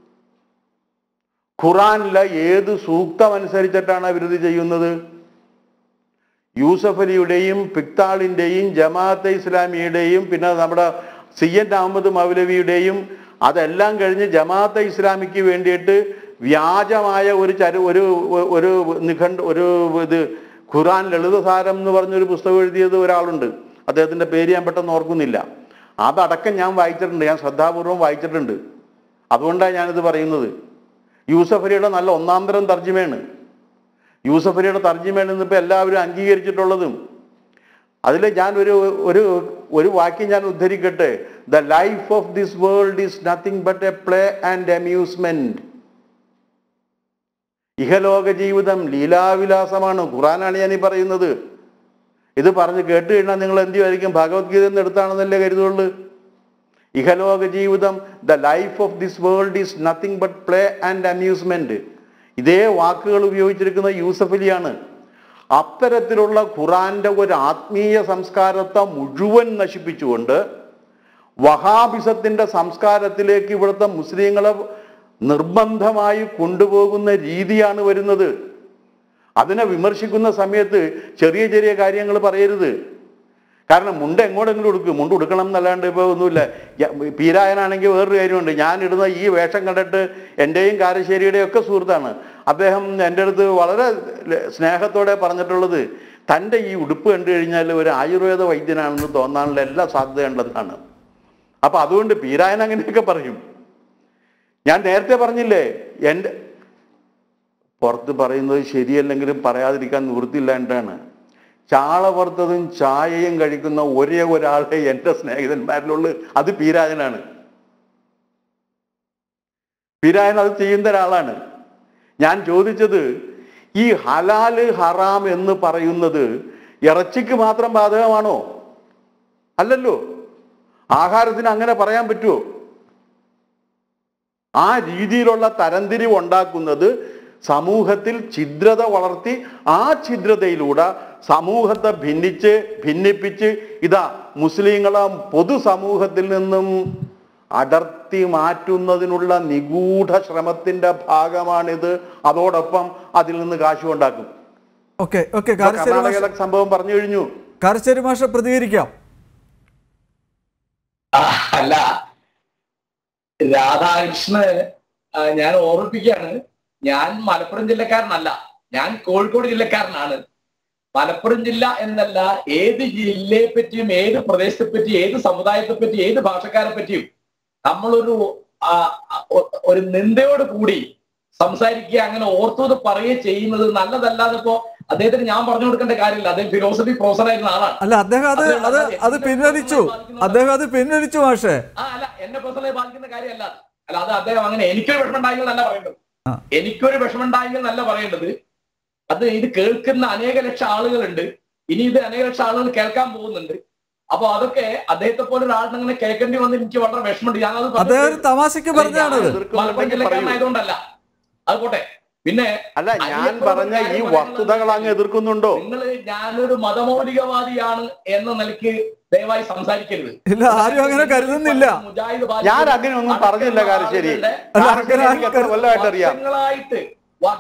ഖുറാനിലെ ഏത് സൂക്തം അനുസരിച്ചിട്ടാണ് അവരിത് ചെയ്യുന്നത്? യൂസഫ് അലിയുടെയും പിക്താളിൻ്റെയും ജമാഅത്തെ ഇസ്ലാമിയുടെയും പിന്നെ നമ്മുടെ സി എൻ അഹമ്മദ് മൗലവിയുടെയും അതെല്ലാം കഴിഞ്ഞ് ജമാഅത്തെ ഇസ്ലാമിക്ക് വേണ്ടിയിട്ട് വ്യാജമായ ഒരു ചരു ഒരു ഒരു നിഘണ്ട് ഒരു ഇത് ഖുറാൻ ലളിതസാരം എന്ന് പറഞ്ഞൊരു പുസ്തകം എഴുതിയത് ഒരാളുണ്ട്. അദ്ദേഹത്തിൻ്റെ പേര് ഞാൻ പെട്ടെന്ന് ഓർക്കുന്നില്ല. അതടക്കം ഞാൻ വായിച്ചിട്ടുണ്ട്. ഞാൻ ശ്രദ്ധാപൂർവം വായിച്ചിട്ടുണ്ട്. അതുകൊണ്ടാണ് ഞാനിത് പറയുന്നത്. യൂസഫ് അലിയുടെ നല്ല ഒന്നാന്തരം തർജ്ജിമയാണ്. യൂസഫ് അലിയുടെ തർജ്ജിമയാണ് ഇന്നിപ്പോൾ എല്ലാവരും അംഗീകരിച്ചിട്ടുള്ളതും. അതിൽ ഞാൻ ഒരു ഒരു ഒരു വാക്യം ഞാൻ ഉദ്ധരിക്കട്ടെ. The life of this world is nothing but a play and amusement. ഇഹലോക ജീവിതം ലീലാവിലാസമാണ്. ഖുറാനാണ് ഞാൻ ഈ പറയുന്നത്. ഇത് പറഞ്ഞ് കേട്ട് കഴിഞ്ഞാൽ നിങ്ങൾ എന്ത് വിചാരിക്കും? ഭഗവത്ഗീത എന്ന് എടുത്താണെന്നല്ലേ കരുതുള്ളൂ. ഇഹലോക ജീവിതം the life of this world is nothing but play and amusement. ഇതേ വാക്കുകൾ ഉപയോഗിച്ചിരിക്കുന്ന യൂസഫ് അലിയാണ്. അത്തരത്തിലുള്ള ഖുറാന്റെ ഒരു ആത്മീയ സംസ്കാരത്തെ മുഴുവൻ നശിപ്പിച്ചുകൊണ്ട് വഹാബിസത്തിന്റെ സംസ്കാരത്തിലേക്ക് ഇവിടുത്തെ മുസ്ലിങ്ങളെ നിർബന്ധമായി കൊണ്ടുപോകുന്ന രീതിയാണ് വരുന്നത്. അതിനെ വിമർശിക്കുന്ന സമയത്ത് ചെറിയ ചെറിയ കാര്യങ്ങൾ പറയരുത്. കാരണം മുണ്ട് എങ്ങോട്ടെങ്കിലും ഉടുക്കും. മുണ്ട് ഉടുക്കണം എന്നല്ലാണ്ട് ഇപ്പോൾ ഒന്നുമില്ല. പീരായനാണെങ്കിൽ വേറൊരു കാര്യമുണ്ട്. ഞാൻ ഇടുന്ന ഈ വേഷം കണ്ടിട്ട് എൻ്റെയും കാരശ്ശേരിയുടെയും ഒക്കെ സുഹൃത്താണ്. അദ്ദേഹം എൻ്റെ അടുത്ത് വളരെ സ്നേഹത്തോടെ പറഞ്ഞിട്ടുള്ളത് തൻ്റെ ഈ ഉടുപ്പ് കണ്ടു കഴിഞ്ഞാൽ ഒരു ആയുർവേദ വൈദ്യനാണെന്ന് തോന്നാനുള്ള എല്ലാ സാധ്യതയുണ്ടെന്നാണ്. അപ്പം അതുകൊണ്ട് പീരായൻ അങ്ങനെയൊക്കെ പറയും. ഞാൻ നേരത്തെ പറഞ്ഞില്ലേ, എൻ്റെ പുറത്ത് പറയുന്നത് ശരിയല്ലെങ്കിലും പറയാതിരിക്കാൻ നിവൃത്തിയില്ലാണ്ടാണ്. ചാള പുറത്തതും ചായയും കഴിക്കുന്ന ഒരേ ഒരാളെ എൻ്റെ സ്നേഹിതന്മാരിലുള്ളു. അത് പീരായനാണ്. പീരായൻ അത് ചെയ്യുന്ന ഒരാളാണ്. ഞാൻ ചോദിച്ചത് ഈ ഹലാല് ഹറാം എന്ന് പറയുന്നത് ഇറച്ചിക്ക് മാത്രം ബാധകമാണോ? അല്ലല്ലോ. ആഹാരത്തിന് അങ്ങനെ പറയാൻ പറ്റുമോ? ആ രീതിയിലുള്ള തരംതിരിവ് ഉണ്ടാക്കുന്നത് സമൂഹത്തിൽ ഛിദ്രത വളർത്തി ആ ഛിദ്രതയിലൂടെ സമൂഹത്തെ ഭിന്നിച്ച് ഭിന്നിപ്പിച്ച് ഇതാ മുസ്ലിങ്ങളെ പൊതുസമൂഹത്തിൽ നിന്നും അടർത്തി മാറ്റുന്നതിനുള്ള നിഗൂഢ ശ്രമത്തിന്റെ ഭാഗമാണിത്. അതോടൊപ്പം അതിൽ നിന്ന് കാശ് ഉണ്ടാക്കും. ഓക്കെ ഓക്കെ കർണാടകയിലെ സംഭവം പറഞ്ഞു കഴിഞ്ഞു. കാരശ്ശേരി മാഷ പ്രതികരിക്കാം. അല്ല, രാധാകൃഷ്ണന് ഞാൻ ഓർമ്മിപ്പിക്കുകയാണ്, ഞാൻ മലപ്പുറം ജില്ലക്കാരനല്ല, ഞാൻ കോഴിക്കോട് ജില്ലക്കാരനാണ്. മലപ്പുറം ജില്ല എന്നല്ല, ഏത് ജില്ലയെ പറ്റിയും ഏത് പ്രദേശത്തെ പറ്റിയും ഏത് സമുദായത്തെ പറ്റിയും ഏത് ഭാഷക്കാരെ പറ്റിയും നമ്മളൊരു ഒരു നിന്ദയോട് കൂടി സംസാരിക്കുക, അങ്ങനെ ഓർത്തത് പറയുക ചെയ്യുന്നത് നല്ലതല്ലാതെ ഇപ്പോ അദ്ദേഹത്തിന് ഞാൻ പറഞ്ഞു കൊടുക്കേണ്ട കാര്യമില്ല. അദ്ദേഹം ഫിലോസഫി പ്രൊഫസർ ആയിരുന്ന ആളാണ്. അല്ല, അദ്ദേഹം അത് അത് അത് പിൻവലിച്ചു. അദ്ദേഹം അത് പിൻവലിച്ചു മാഷേ. ആ അല്ല, എന്നെ പേഴ്സണലി ബാധിക്കുന്ന കാര്യമല്ല. അല്ല, അത് അദ്ദേഹം അങ്ങനെ എനിക്കൊരു വിഷമം ഉണ്ടായെങ്കിൽ നല്ല പറയേണ്ടത്. എനിക്കൊരു വിഷമം ഉണ്ടായെങ്കിൽ നല്ല പറയേണ്ടത്. അത് ഇത് കേൾക്കുന്ന അനേക ലക്ഷം ആളുകളുണ്ട്. ഇനി ഇത് അനേക ലക്ഷം ആളുകൾ കേൾക്കാൻ പോകുന്നുണ്ട്. അപ്പൊ അതൊക്കെ അദ്ദേഹത്തെ പോലെ ഒരാളിനെ കേൾക്കേണ്ടി വന്ന് എനിക്ക് വളരെ വിഷമമുണ്ട്. ഞാനത് തമാശക്ക് പറഞ്ഞാണത്. മലപ്പുറം ജില്ലക്കാരനായതുകൊണ്ടല്ല. അത് പോട്ടെ. പിന്നെ അല്ല, ഞാൻ പറഞ്ഞ ഈ വസ്തുതകൾ അങ്ങ് എതിർക്കുന്നുണ്ടോ? നിങ്ങൾ ഞാനൊരു മതമൗലികവാദിയാണ് എന്ന നിലയ്ക്ക് ദയവായി സംസാരിക്കരുത്. ഇല്ല, ആരും അങ്ങനെ കരുതുന്നില്ല. ഞാൻ അങ്ങനെ ഒന്നും പറഞ്ഞില്ല. കാരശ്ശേരി വർഷങ്ങളായിട്ട്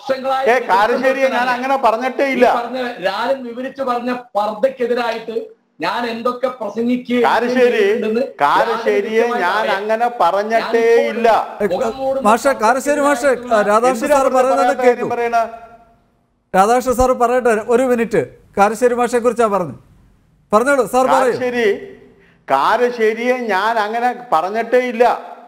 വർഷങ്ങളായിട്ട് കാരശ്ശേരിയെ ഞാൻ അങ്ങനെ പറഞ്ഞിട്ടേ ഇല്ല. പറഞ്ഞ രാജൻ വിവരിച്ചു പറഞ്ഞ പർദ്ദക്കെതിരായിട്ട് ഞാൻ എന്തൊക്കെ പ്രസംഗിക്കുക കാരശ്ശേരി കാരശ്ശേരിയെ ഞാൻ അങ്ങനെ പറഞ്ഞിട്ടേ ഇല്ല. മാഷെ കാരശ്ശേരി മാഷെ രാധാകൃഷ്ണൻ സാർ പറയുന്നത് കേൾക്കൂ. രാധാകൃഷ്ണൻ സാർ പറയട്ടെ, ഒരു മിനിറ്റ്. കാരശ്ശേരി മാഷെ കുറിച്ചാ പറഞ്ഞു, പറഞ്ഞോളൂ സാർ. കാരശ്ശേരി കാരശ്ശേരിയെ ഞാൻ അങ്ങനെ പറഞ്ഞിട്ടേ ഇല്ല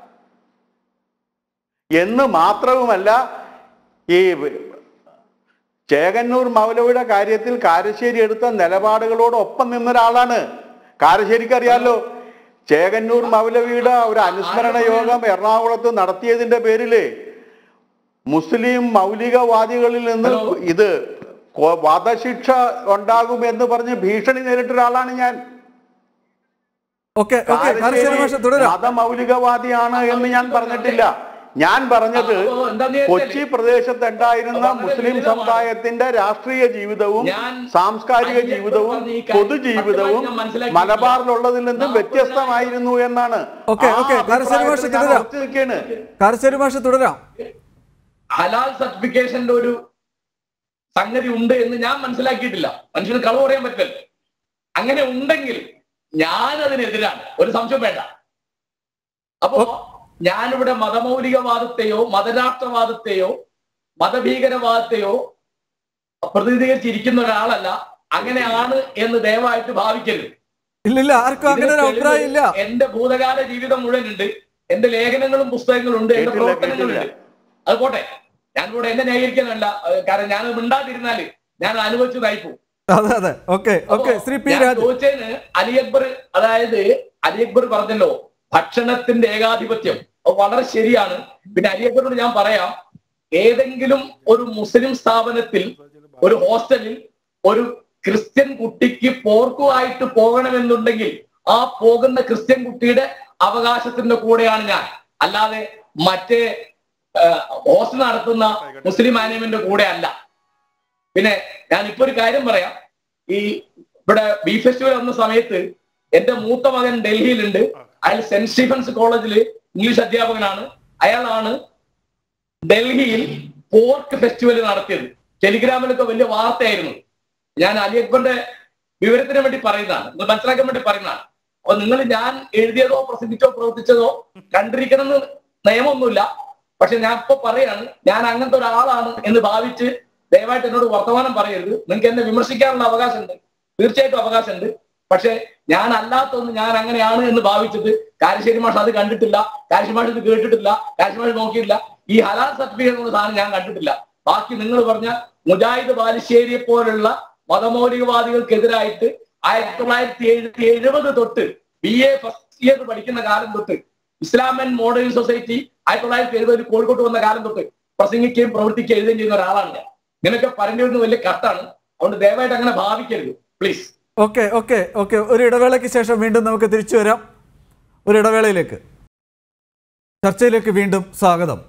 എന്ന് മാത്രവുമല്ല, ഈ ചേകന്നൂർ മൗലവിയുടെ കാര്യത്തിൽ കാരശ്ശേരി എടുത്ത നിലപാടുകളോടൊപ്പം നിന്നൊരാളാണ്. കാരശ്ശേരിക്ക് അറിയാലോ, ചേകന്നൂർ മൗലവിയുടെ ഒരു അനുസ്മരണ യോഗം എറണാകുളത്ത് നടത്തിയതിന്റെ പേരില് മുസ്ലിം മൗലികവാദികളിൽ നിന്ന് ഇത് വധശിക്ഷ ഉണ്ടാകുമെന്ന് പറഞ്ഞ് ഭീഷണി നേരിട്ട ഒരാളാണ് ഞാൻ. മതമൗലികവാദിയാണ് എന്ന് ഞാൻ പറഞ്ഞിട്ടില്ല. ഞാൻ പറഞ്ഞത് കൊച്ചി പ്രദേശത്ത് ഉണ്ടായിരുന്ന മുസ്ലിം സമുദായത്തിന്റെ രാഷ്ട്രീയ ജീവിതവും സാംസ്കാരിക ജീവിതവും പൊതുജീവിതവും മലബാറിലുള്ളതിൽ നിന്നും വ്യത്യസ്തമായിരുന്നു എന്നാണ്. ഹലാൽ സർട്ടിഫിക്കേഷന്റെ ഒരു സംഗതി ഉണ്ട് എന്ന് ഞാൻ മനസ്സിലാക്കിയിട്ടില്ല. മനുഷ്യന് കളവ് പറയാൻ പറ്റില്ല. അങ്ങനെ ഉണ്ടെങ്കിൽ ഞാൻ അതിനെതിരാണ്, ഒരു സംശയം വേണ്ട. അപ്പോ ഞാനിവിടെ മതമൗലികവാദത്തെയോ മതരാഷ്ട്രവാദത്തെയോ മതഭീകരവാദത്തെയോ പ്രതിനിധീകരിച്ചിരിക്കുന്ന ഒരാളല്ല. അങ്ങനെയാണ് എന്ന് ദയവായിട്ട് ഭാവിക്കരുത്. എന്റെ ഭൂതകാല ജീവിതം മുഴുവനുണ്ട്, എന്റെ ലേഖനങ്ങളും പുസ്തകങ്ങളും ഉണ്ട്, എന്റെ പ്രവർത്തനങ്ങളുണ്ട്. അത് പോട്ടെ, ഞാനിവിടെ എന്നെ ന്യായീകരിക്കാനല്ല, കാരണം ഞാൻ മിണ്ടാതിരുന്നാല് ഞാൻ അനുഭവിച്ചു നയിപ്പോ. ചോദിച്ചതിന് അലി അക്ബർ, അതായത് അലി അക്ബർ പറഞ്ഞല്ലോ ഭക്ഷണത്തിന്റെ ഏകാധിപത്യം, വളരെ ശരിയാണ്. പിന്നെ അലി അക്ബറിനോട് ഞാൻ പറയാം, ഏതെങ്കിലും ഒരു മുസ്ലിം സ്ഥാപനത്തിൽ ഒരു ഹോസ്റ്റലിൽ ഒരു ക്രിസ്ത്യൻ കുട്ടിക്ക് പോർക്കുമായിട്ട് പോകണമെന്നുണ്ടെങ്കിൽ ആ പോകുന്ന ക്രിസ്ത്യൻ കുട്ടിയുടെ അവകാശത്തിന്റെ കൂടെയാണ് ഞാൻ, അല്ലാതെ മറ്റേ ഹോസ്റ്റൽ നടത്തുന്ന മുസ്ലിം മാനേജ്മെന്റിന്റെ കൂടെ അല്ല. പിന്നെ ഞാൻ ഇപ്പൊ ഒരു കാര്യം പറയാം. ഈ ഇവിടെ ബി ഫെസ്റ്റിവൽ വന്ന സമയത്ത് എന്റെ മൂത്ത മകൻ ഡൽഹിയിലുണ്ട്. അയാൾ സെന്റ് സ്റ്റീഫൻസ് കോളേജിൽ ഇംഗ്ലീഷ് അധ്യാപകനാണ്. അയാളാണ് ഡൽഹിയിൽ പോർക്ക് ഫെസ്റ്റിവൽ നടത്തിയത്. ടെലിഗ്രാമിലൊക്കെ വലിയ വാർത്തയായിരുന്നു. ഞാൻ അലി അക്ബറിന്റെ വിവരത്തിന് വേണ്ടി പറയുന്നതാണ്, നിങ്ങൾ മനസ്സിലാക്കാൻ വേണ്ടി പറയുന്നതാണ്. അപ്പൊ നിങ്ങൾ ഞാൻ എഴുതിയതോ പ്രസംഗിച്ചോ പ്രവർത്തിച്ചതോ കണ്ടിരിക്കണമെന്ന് നിയമമൊന്നുമില്ല. പക്ഷെ ഞാൻ ഇപ്പൊ പറയാണ്, ഞാൻ അങ്ങനത്തെ ഒരാളാണ് എന്ന് ഭാവിച്ച് ദയവായിട്ട് എന്നോട് വർത്തമാനം പറയരുത്. നിങ്ങൾക്ക് എന്നെ വിമർശിക്കാനുള്ള അവകാശമുണ്ട്, തീർച്ചയായിട്ടും അവകാശമുണ്ട്. പക്ഷെ ഞാൻ അല്ലാത്തൊന്ന് ഞാൻ അങ്ങനെയാണ് എന്ന് ഭാവിച്ചത് കാരശ്ശേരി മാഷ് അത് കണ്ടിട്ടില്ല, കാരശ്ശേരി മാഷ് ഇത് കേട്ടിട്ടില്ല, കാരശ്ശേരി മാഷ് നോക്കിയിട്ടില്ല. ഈ ഹലാൽ സർട്ടിഫിക്കറ്റ് എന്ന സാധനം ഞാൻ കണ്ടിട്ടില്ല. ബാക്കി നിങ്ങൾ പറഞ്ഞ മുജാഹിദ് ബാലുശ്ശേരിയെ പോലുള്ള മതമൗലികവാദികൾക്കെതിരായിട്ട് ആയിരത്തി തൊള്ളായിരത്തി എഴുപത്തി എഴുപത് തൊട്ട് ബി എ ഫസ്റ്റ് ഇയർ പഠിക്കുന്ന കാലം തൊട്ട് ഇസ്ലാം ആൻഡ് മോഡേൺ സൊസൈറ്റി ആയിരത്തി തൊള്ളായിരത്തി എഴുപതിൽ കോഴിക്കോട്ട് വന്ന കാലം തൊട്ട് പ്രസംഗിക്കുകയും പ്രവർത്തിക്കുകയും എഴുതുകയും ചെയ്യുന്ന ഒരാളാണ് ഞാൻ. ഇങ്ങനെയൊക്കെ പറഞ്ഞു വരുന്ന വലിയ കട്ടാണ്. അതുകൊണ്ട് ദയവായിട്ട് അങ്ങനെ ഭാവിക്കരുത് പ്ലീസ്. ഓക്കെ ഓക്കെ ഓക്കെ ഒരു ഇടവേളയ്ക്ക് ശേഷം വീണ്ടും നമുക്ക് തിരിച്ചു വരാം. ഒരു ഇടവേളയിലേക്ക് ചർച്ചയിലേക്ക് വീണ്ടും സ്വാഗതം.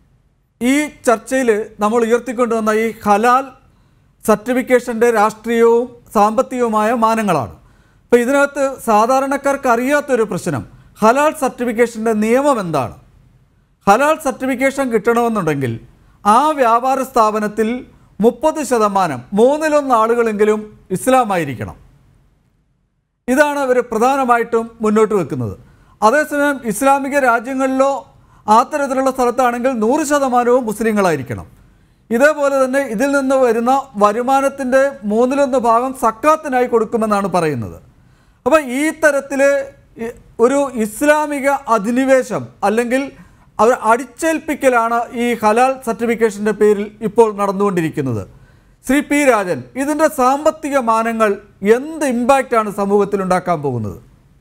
ഈ ചർച്ചയിൽ നമ്മൾ ഉയർത്തിക്കൊണ്ടുവന്ന ഈ ഹലാൽ സർട്ടിഫിക്കേഷൻ്റെ രാഷ്ട്രീയവും സാമ്പത്തികവുമായ മാനങ്ങളാണ്. അപ്പോൾ ഇതിനകത്ത് സാധാരണക്കാർക്ക് അറിയാത്തൊരു പ്രശ്നം, ഹലാൽ സർട്ടിഫിക്കേഷൻ്റെ നിയമം എന്താണ്? ഹലാൽ സർട്ടിഫിക്കേഷൻ കിട്ടണമെന്നുണ്ടെങ്കിൽ ആ വ്യാപാര സ്ഥാപനത്തിൽ മുപ്പത് ശതമാനം മൂന്നിലൊന്ന് ആളുകളെങ്കിലും ഇസ്ലാമായിരിക്കണം. ഇതാണ് അവർ പ്രധാനമായിട്ടും മുന്നോട്ട് വെക്കുന്നത്. അതേസമയം ഇസ്ലാമിക രാജ്യങ്ങളിലോ അത്തരത്തിലുള്ള സ്ഥലത്താണെങ്കിൽ നൂറ് ശതമാനവും മുസ്ലിങ്ങളായിരിക്കണം. ഇതേപോലെ തന്നെ ഇതിൽ നിന്ന് വരുന്ന വരുമാനത്തിൻ്റെ മൂന്നിലൊന്ന് ഭാഗം സക്കാത്തിനായി കൊടുക്കുമെന്നാണ് പറയുന്നത്. അപ്പോൾ ഈ തരത്തിൽ ഒരു ഇസ്ലാമിക അധിനിവേശം അല്ലെങ്കിൽ അവർ അടിച്ചേൽപ്പിക്കലാണ് ഈ ഹലാൽ സർട്ടിഫിക്കേഷൻ്റെ പേരിൽ ഇപ്പോൾ നടന്നുകൊണ്ടിരിക്കുന്നത്. ശ്രീ പി രാജൻ, ഇതിൻ്റെ സാമ്പത്തിക മാനങ്ങൾ എന്ത് ഇമ്പാക്റ്റാണ് സമൂഹത്തിൽ ഉണ്ടാക്കാൻ പോകുന്നത്?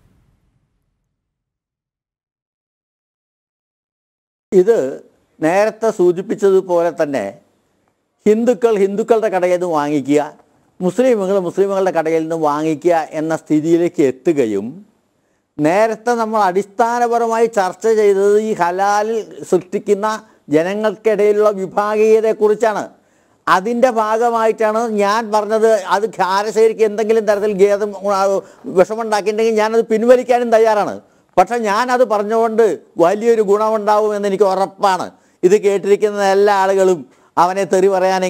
ഇത് നേരത്തെ സൂചിപ്പിച്ചതുപോലെ തന്നെ ഹിന്ദുക്കൾ ഹിന്ദുക്കളുടെ കടയിൽ നിന്ന് വാങ്ങിക്കുക, മുസ്ലിമുകൾ മുസ്ലിമുകളുടെ കടയിൽ നിന്ന് വാങ്ങിക്കുക എന്ന സ്ഥിതിയിലേക്ക് എത്തുകയും നേരത്തെ നമ്മൾ അടിസ്ഥാനപരമായി ചർച്ച ചെയ്തത് ഈ ഹലാലിൽ സൃഷ്ടിക്കുന്ന ജനങ്ങൾക്കിടയിലുള്ള വിഭാഗീയതയെക്കുറിച്ചാണ്. അതിൻ്റെ ഭാഗമായിട്ടാണ് ഞാൻ പറഞ്ഞത്. അത് കാരശ്ശേരിക്ക് എന്തെങ്കിലും തരത്തിൽ ഖേദം വിഷമുണ്ടാക്കിയിട്ടുണ്ടെങ്കിൽ ഞാനത് പിൻവലിക്കാനും തയ്യാറാണ്. പക്ഷെ ഞാനത് പറഞ്ഞുകൊണ്ട് വലിയൊരു ഗുണമുണ്ടാവുമെന്ന് എനിക്ക് ഉറപ്പാണ്. ഇത് കേട്ടിരിക്കുന്ന എല്ലാ ആളുകളും അവനെ തെറി പറയാനെങ്കിലും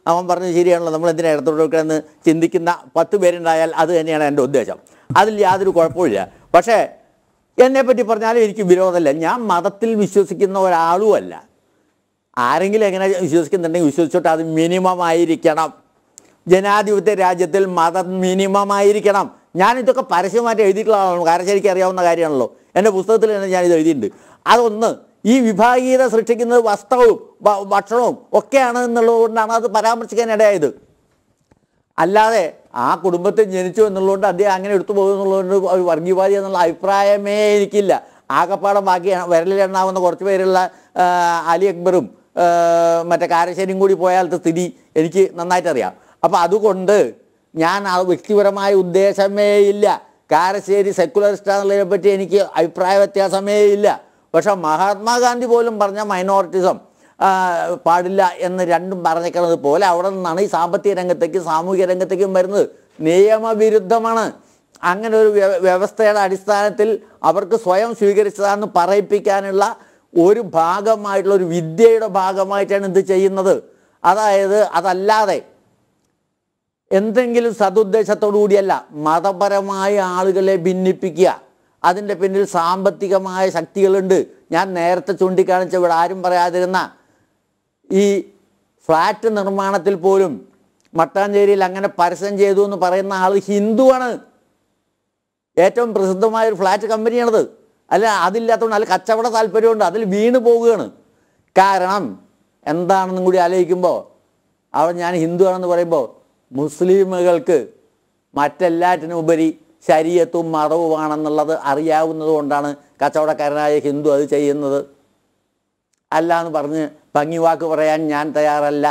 അവൻ പറഞ്ഞത് ശരിയാണല്ലോ, നമ്മൾ എന്തിനാണ് ഇടത്തോട്ട് കൊടുക്കണമെന്ന് ചിന്തിക്കുന്ന പത്ത് പേരുണ്ടായാൽ അത് തന്നെയാണ് എൻ്റെ ഉദ്ദേശം. അതിൽ യാതൊരു കുഴപ്പമില്ല. പക്ഷേ എന്നെപ്പറ്റി പറഞ്ഞാലും എനിക്ക് വിരോധമല്ല. ഞാൻ മതത്തിൽ വിശ്വസിക്കുന്ന ഒരാളുമല്ല. ആരെങ്കിലും എങ്ങനെ വിശ്വസിക്കുന്നുണ്ടെങ്കിൽ വിശ്വസിച്ചോട്ട്, അത് മിനിമം ആയിരിക്കണം. ജനാധിപത്യ രാജ്യത്തിൽ മതം മിനിമം ആയിരിക്കണം. ഞാനിതൊക്കെ പരസ്യമായിട്ട് എഴുതിയിട്ടുള്ള ആളാണ്. കാരശ്ശേരിക്ക് അറിയാവുന്ന കാര്യമാണല്ലോ. എൻ്റെ പുസ്തകത്തിൽ തന്നെ ഞാനിത് എഴുതിയിട്ടുണ്ട്. അതൊന്ന് ഈ വിഭാഗീയത സൃഷ്ടിക്കുന്നത് വസ്ത്രവും ഭക്ഷണവും ഒക്കെയാണ് എന്നുള്ളത് കൊണ്ടാണ് അത് പരാമർശിക്കാൻ ഇടയായത്. അല്ലാതെ ആ കുടുംബത്തിൽ ജനിച്ചു എന്നുള്ളതുകൊണ്ട് അദ്ദേഹം അങ്ങനെ എടുത്തു പോകുന്നുള്ളതുകൊണ്ട് ഒരു വർഗീയവാദി എന്നുള്ള അഭിപ്രായമേ എനിക്കില്ല. ആകപ്പാടം ബാക്കി വിരലിലെണ്ണാവുന്ന കുറച്ച് പേരുള്ള അലി അക്ബറും മറ്റേ കാരശ്ശേരിയും കൂടി പോയാലത്തെ സ്ഥിതി എനിക്ക് നന്നായിട്ടറിയാം. അപ്പം അതുകൊണ്ട് ഞാൻ ആ വ്യക്തിപരമായ ഉദ്ദേശമേ ഇല്ല. കാരശ്ശേരി സെക്കുലറിസ്റ്റാന്നുള്ളതിനെ പറ്റി എനിക്ക് അഭിപ്രായ വ്യത്യാസമേ ഇല്ല. പക്ഷെ മഹാത്മാഗാന്ധി പോലും പറഞ്ഞ മൈനോറിറ്റിസം പാടില്ല എന്ന് രണ്ടും പറഞ്ഞേക്കുന്നത് പോലെ അവിടെ നിന്നാണ് ഈ സാമ്പത്തിക രംഗത്തേക്കും സാമൂഹിക രംഗത്തേക്കും വരുന്നത്. നിയമവിരുദ്ധമാണ്. അങ്ങനെ ഒരു വ്യവസ്ഥയുടെ അടിസ്ഥാനത്തിൽ അവർക്ക് സ്വയം സ്വീകരിച്ചതാണെന്ന് പറയിപ്പിക്കാനുള്ള ഒരു ഭാഗമായിട്ടുള്ള ഒരു വിദ്യയുടെ ഭാഗമായിട്ടാണ് ഇത് ചെയ്യുന്നത്. അതായത് അതല്ലാതെ എന്തെങ്കിലും സതുദ്ദേശത്തോടു കൂടിയല്ല. മതപരമായ ആളുകളെ ഭിന്നിപ്പിക്കുക, അതിൻ്റെ പിന്നിൽ സാമ്പത്തികമായ ശക്തികളുണ്ട്. ഞാൻ നേരത്തെ ചൂണ്ടിക്കാണിച്ച ഇവിടെ ആരും പറയാതിരുന്ന ഈ ഫ്ലാറ്റ് നിർമ്മാണത്തിൽ പോലും മട്ടാഞ്ചേരിയിൽ അങ്ങനെ പരസ്യം ചെയ്തു എന്ന് പറയുന്ന ആൾ ഹിന്ദുവാണ്. ഏറ്റവും പ്രസിദ്ധമായൊരു ഫ്ലാറ്റ് കമ്പനിയാണത്. അല്ല അതില്ലാത്തതുകൊണ്ട് അതിൽ കച്ചവട താല്പര്യമുണ്ട്, അതിൽ വീണ് പോവുകയാണ്. കാരണം എന്താണെന്നും കൂടി ആലോചിക്കുമ്പോൾ അവിടെ ഞാൻ ഹിന്ദു ആണെന്ന് പറയുമ്പോൾ മുസ്ലിമുകൾക്ക് മറ്റെല്ലാറ്റിനും ഉപരി ശരീഅത്തും മതവുമാണെന്നുള്ളത് അറിയാവുന്നത് കൊണ്ടാണ് കച്ചവടക്കാരനായ ഹിന്ദു അത് ചെയ്യുന്നത്. അല്ല എന്ന് പറഞ്ഞ് ഭംഗിവാക്ക് പറയാൻ ഞാൻ തയ്യാറല്ല.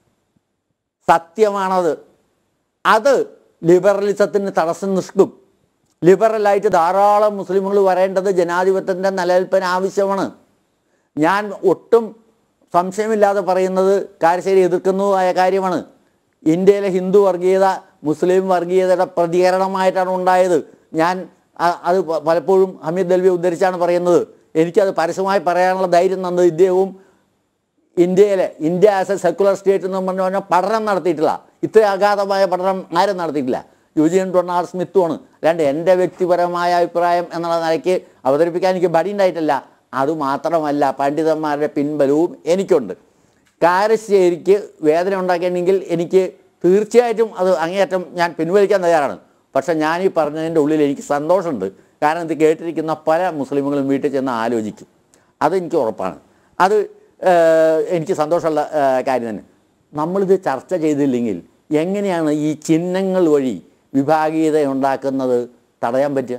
സത്യമാണത്. അത് ലിബറലിസത്തിന് തടസ്സം നിൽക്കും. ലിബറലായിട്ട് ധാരാളം മുസ്ലിമുകൾ വരേണ്ടത് ജനാധിപത്യത്തിൻ്റെ നിലനിൽപ്പിന് ആവശ്യമാണ്. ഞാൻ ഒട്ടും സംശയമില്ലാതെ പറയുന്നത് കാരശ്ശേരി എതിർക്കുന്നതുമായ കാര്യമാണ്. ഇന്ത്യയിലെ ഹിന്ദു വർഗീയത മുസ്ലിം വർഗീയതയുടെ പ്രതികരണമായിട്ടാണ് ഉണ്ടായത്. ഞാൻ അത് പലപ്പോഴും ഹമീദ് ദൽവി ഉദ്ധരിച്ചാണ് പറയുന്നത്. എനിക്കത് പരസ്യമായി പറയാനുള്ള ധൈര്യം തന്നത് ഇദ്ദേഹവും ഇന്ത്യയിലെ India as a secular state എന്ന് പറഞ്ഞു പറഞ്ഞാൽ പഠനം നടത്തിയിട്ടില്ല. ഇത്ര അഗാധമായ പഠനം ആരും നടത്തിയിട്ടില്ല. യുജിൻ ഡൊണാൾഡ് സ്മിത്തുമാണ്. അല്ലാണ്ട് എൻ്റെ വ്യക്തിപരമായ അഭിപ്രായം എന്നുള്ള നിലയ്ക്ക് അവതരിപ്പിക്കാൻ എനിക്ക് ബടി ഉണ്ടായിട്ടില്ല. അതുമാത്രമല്ല പണ്ഡിതന്മാരുടെ പിൻബലവും എനിക്കുണ്ട്. കാരശ്ശേരിക്ക് വേദന ഉണ്ടാക്കിയിട്ടുണ്ടെങ്കിൽ എനിക്ക് തീർച്ചയായിട്ടും അത് അങ്ങേയറ്റം ഞാൻ പിൻവലിക്കാൻ തയ്യാറാണ്. പക്ഷെ ഞാൻ ഈ പറഞ്ഞതിൻ്റെ ഉള്ളിൽ എനിക്ക് സന്തോഷമുണ്ട്. കാരണം ഇത് കേട്ടിരിക്കുന്ന പല മുസ്ലിമുകളും വീട്ടിൽ ചെന്ന് ആലോചിക്കും. അതെനിക്ക് ഉറപ്പാണ്. അത് എനിക്ക് സന്തോഷമുള്ള കാര്യം തന്നെ. നമ്മളിത് ചർച്ച ചെയ്തില്ലെങ്കിൽ എങ്ങനെയാണ് ഈ ചിഹ്നങ്ങൾ വഴി വിഭാഗീയത ഉണ്ടാക്കുന്നത് തടയാൻ പറ്റുക?